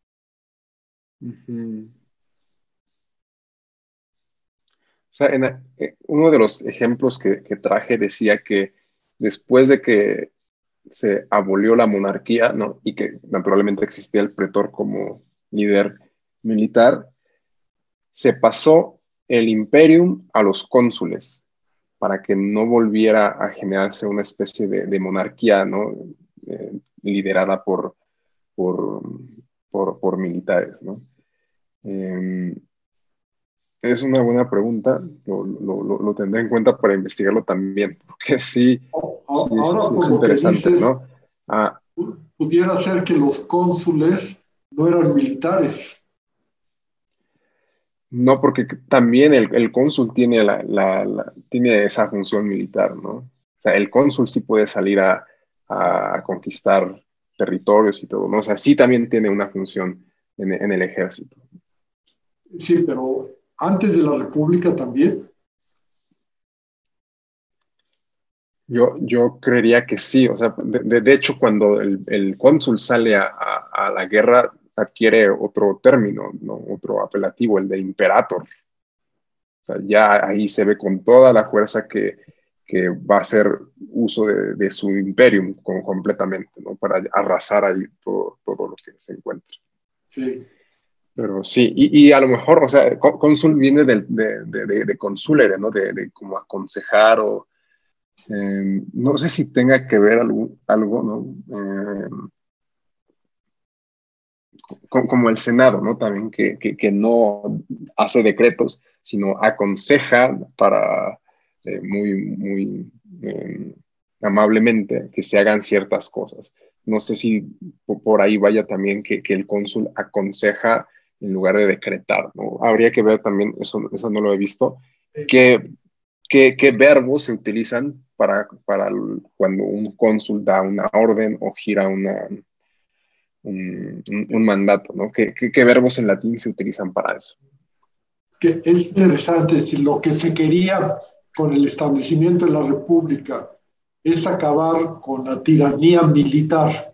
O sea, uno de los ejemplos que traje decía que después de que se abolió la monarquía, ¿no? Y que naturalmente existía el pretor como líder militar, se pasó el imperium a los cónsules para que no volviera a generarse una especie de monarquía, ¿no? Liderada por militares, ¿no? Es una buena pregunta, lo tendré en cuenta para investigarlo también, porque sí, Ahora, sí por es lo que interesante, dices, ¿no? pudiera ser que los cónsules no eran militares. No, porque también el cónsul tiene, tiene esa función militar, ¿no? O sea, el cónsul sí puede salir a conquistar territorios y todo, ¿no? O sea, sí también tiene una función en el ejército. Sí, pero antes de la República también. Yo creería que sí, o sea, de hecho, cuando el cónsul sale a la guerra, adquiere otro término, ¿no? Otro apelativo, el de imperator. O sea, ya ahí se ve con toda la fuerza que va a hacer uso de su imperium completamente, ¿no? Para arrasar ahí todo lo que se encuentra. Sí. Pero sí, y a lo mejor, o sea, cónsul viene de consulere, ¿no? De como aconsejar o no sé si tenga que ver algo, ¿no? Como el Senado, ¿no? También que no hace decretos, sino aconseja para muy amablemente que se hagan ciertas cosas. No sé si por ahí vaya también que el cónsul aconseja en lugar de decretar, ¿no? Habría que ver también, eso no lo he visto, qué verbos se utilizan para cuando un cónsul da una orden o gira un mandato, ¿no? ¿Qué verbos en latín se utilizan para eso? Que es interesante, si lo que se quería con el establecimiento de la República es acabar con la tiranía militar,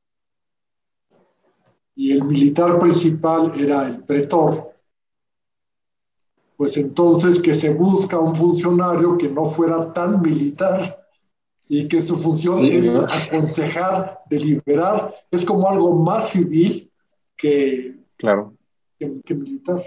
y el militar principal era el pretor, pues entonces que se busca un funcionario que no fuera tan militar y que su función Sí, es ¿no? aconsejar, deliberar, es como algo más civil Claro. que militar.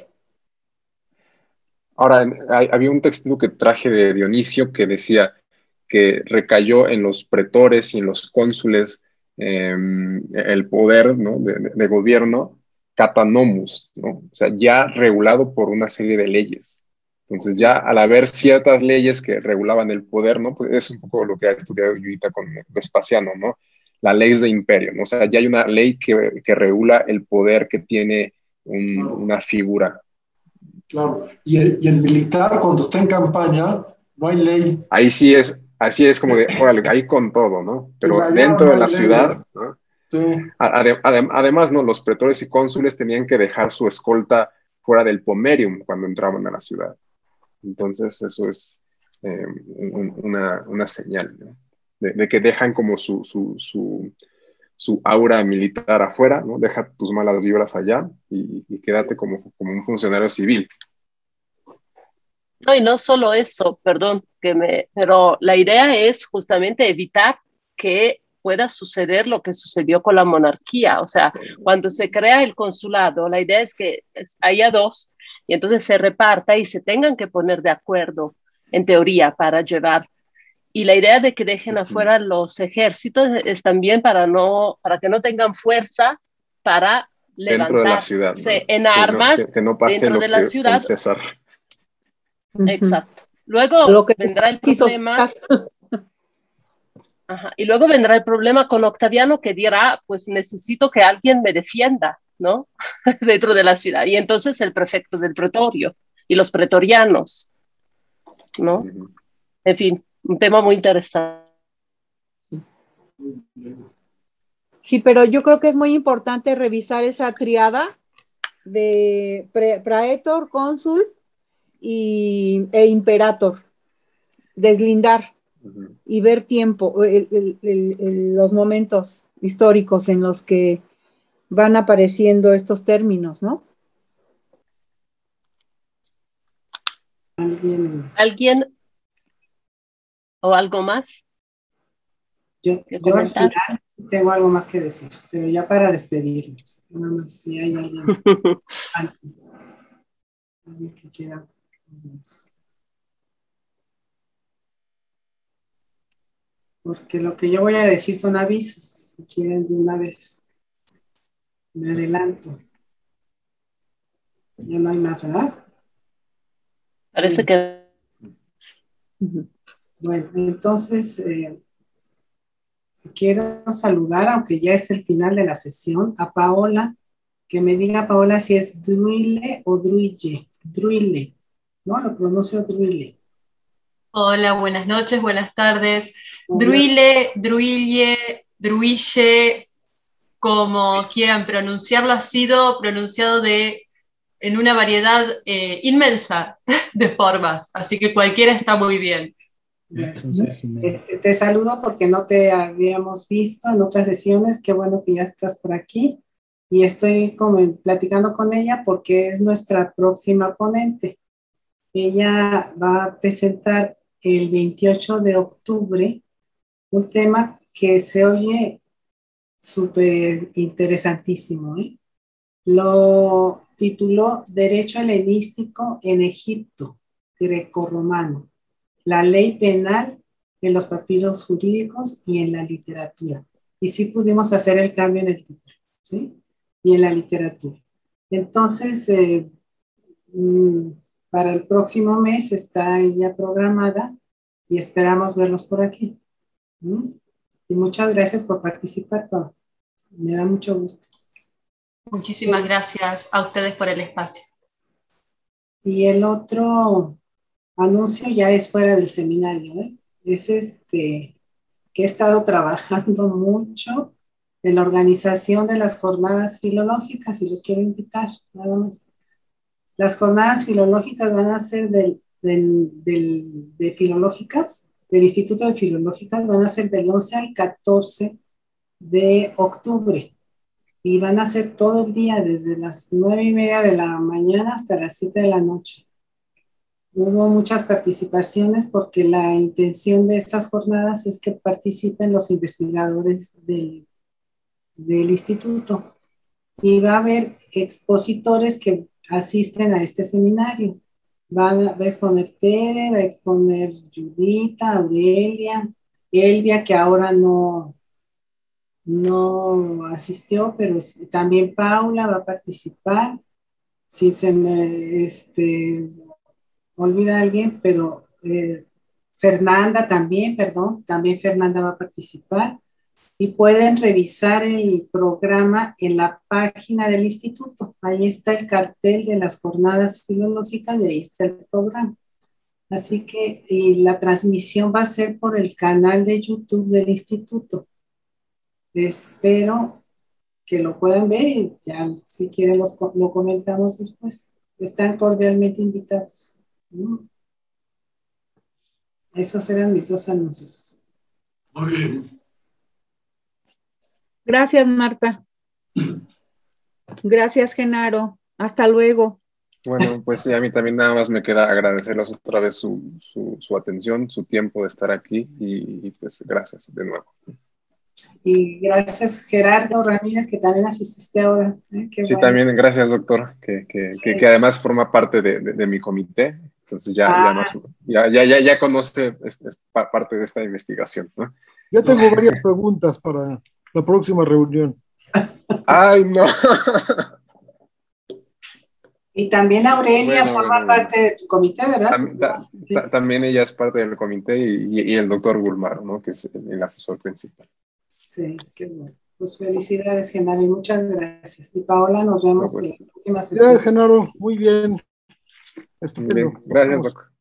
Ahora, había un texto que traje de Dionisio que decía que recayó en los pretores y en los cónsules el poder, ¿no? de gobierno catanomus, ¿no? O sea, ya regulado por una serie de leyes. Entonces, ya al haber ciertas leyes que regulaban el poder, ¿no? Pues es un poco lo que ha estudiado yo ahorita con Vespasiano, ¿no? La ley de imperio, ¿no? O sea, ya hay una ley que regula el poder que tiene Claro, una figura. claro. Y el militar, cuando está en campaña, no hay ley. Ahí sí es, así es como de, órale, ahí con todo, ¿no? En Pero allá dentro no de hay la leyes. ciudad, ¿no? Sí, Además, ¿no? Los pretores y cónsules tenían que dejar su escolta fuera del pomerium cuando entraban a la ciudad. Entonces, eso es una señal, ¿no? De que dejan como su aura militar afuera, ¿no? Deja tus malas vibras allá y quédate como un funcionario civil. No, y no solo eso, perdón, pero la idea es justamente evitar que pueda suceder lo que sucedió con la monarquía. O sea, cuando se crea el consulado, la idea es que haya dos y entonces se reparta y se tengan que poner de acuerdo, en teoría, para llevar. Y la idea de que dejen afuera los ejércitos es también para que no tengan fuerza para Dentro de la ciudad, ¿no? levantarse en Sí, armas que no pase dentro lo de la que con ciudad. César. Exacto. Luego Lo que vendrá el quiso problema. sacar. Ajá, y luego vendrá el problema con Octaviano que dirá, pues necesito que alguien me defienda, ¿no? Dentro de la ciudad. Y entonces el prefecto del pretorio y los pretorianos, ¿no? En fin, un tema muy interesante. Sí, pero yo creo que es muy importante revisar esa triada de praetor, cónsul e imperator, deslindar y ver tiempo, los momentos históricos en los que van apareciendo estos términos, ¿no? ¿Alguien o algo más Yo que al comentar? final tengo algo más que decir, pero ya para despedirnos, nada más si hay alguien antes, alguien que quiera. Porque lo que yo voy a decir son avisos, si quieren de una vez. Me adelanto. Ya no hay más, ¿verdad? Parece que... Bueno, entonces quiero saludar, aunque ya es el final de la sesión, a Paola, que me diga, Paola, si es Druile o Druille. Druile, ¿no? Lo pronuncio Druile. Hola, buenas noches, buenas tardes. Hola. Druile, Druille, Druille, como quieran pronunciarlo, ha sido pronunciado en una variedad inmensa de formas, así que cualquiera está muy bien. Bueno, te saludo porque no te habíamos visto en otras sesiones. Qué bueno que ya estás por aquí. Y estoy platicando con ella porque es nuestra próxima ponente. Ella va a presentar el 28 de octubre un tema que se oye súper interesantísimo, ¿eh? Lo tituló Derecho helenístico en Egipto, grecorromano, la ley penal en los papiros jurídicos y en la literatura. Y sí pudimos hacer el cambio en el título, ¿sí? Y en la literatura. Entonces, para el próximo mes está ella programada y esperamos verlos por aquí. Y muchas gracias por participar, Pau. Me da mucho gusto. Muchísimas gracias a ustedes por el espacio. Y el otro anuncio ya es fuera del seminario, ¿eh? Es que he estado trabajando mucho en la organización de las jornadas filológicas y los quiero invitar, nada más. Las jornadas filológicas van a ser de filológicas, del Instituto de Filológicas, van a ser del 11 al 14 de octubre y van a ser todo el día, desde las 9:30 de la mañana hasta las 7 de la noche. Hubo muchas participaciones porque la intención de estas jornadas es que participen los investigadores del instituto. Y va a haber expositores que asisten a este seminario. Va a exponer Tere, va a exponer Judita, Aurelia, Elvia, que ahora no asistió, pero también Paula va a participar. Si se me olvida alguien, pero Fernanda también, perdón, también Fernanda va a participar. Y pueden revisar el programa en la página del instituto. Ahí está el cartel de las jornadas filológicas y ahí está el programa. Así que la transmisión va a ser por el canal de YouTube del instituto. Espero que lo puedan ver y ya si quieren lo comentamos después. Están cordialmente invitados. Esos eran mis dos anuncios. Muy bien. Gracias, Marta. Gracias, Genaro. Hasta luego. Bueno, pues sí, a mí también nada más me queda agradecerles otra vez su atención, su tiempo de estar aquí y pues gracias de nuevo. Y gracias, Gerardo Ramírez, que también asististe ahora. Qué Sí, bueno. también gracias, doctor, Sí. que además forma parte de mi comité, entonces ya conoce parte de esta investigación, ¿no? Ya tengo varias preguntas para la próxima reunión. ¡Ay, no! Y también Aurelia Bueno, forma parte de tu comité, ¿verdad? También ella es parte del comité y el doctor Gulmaro, ¿no? Que es el asesor principal. Sí, qué bueno. Pues felicidades, Genaro, y muchas gracias. Y Paola, nos vemos en la próxima sesión. Gracias, Genaro. Muy bien. Estupendo. Muy bien. Gracias, doctor.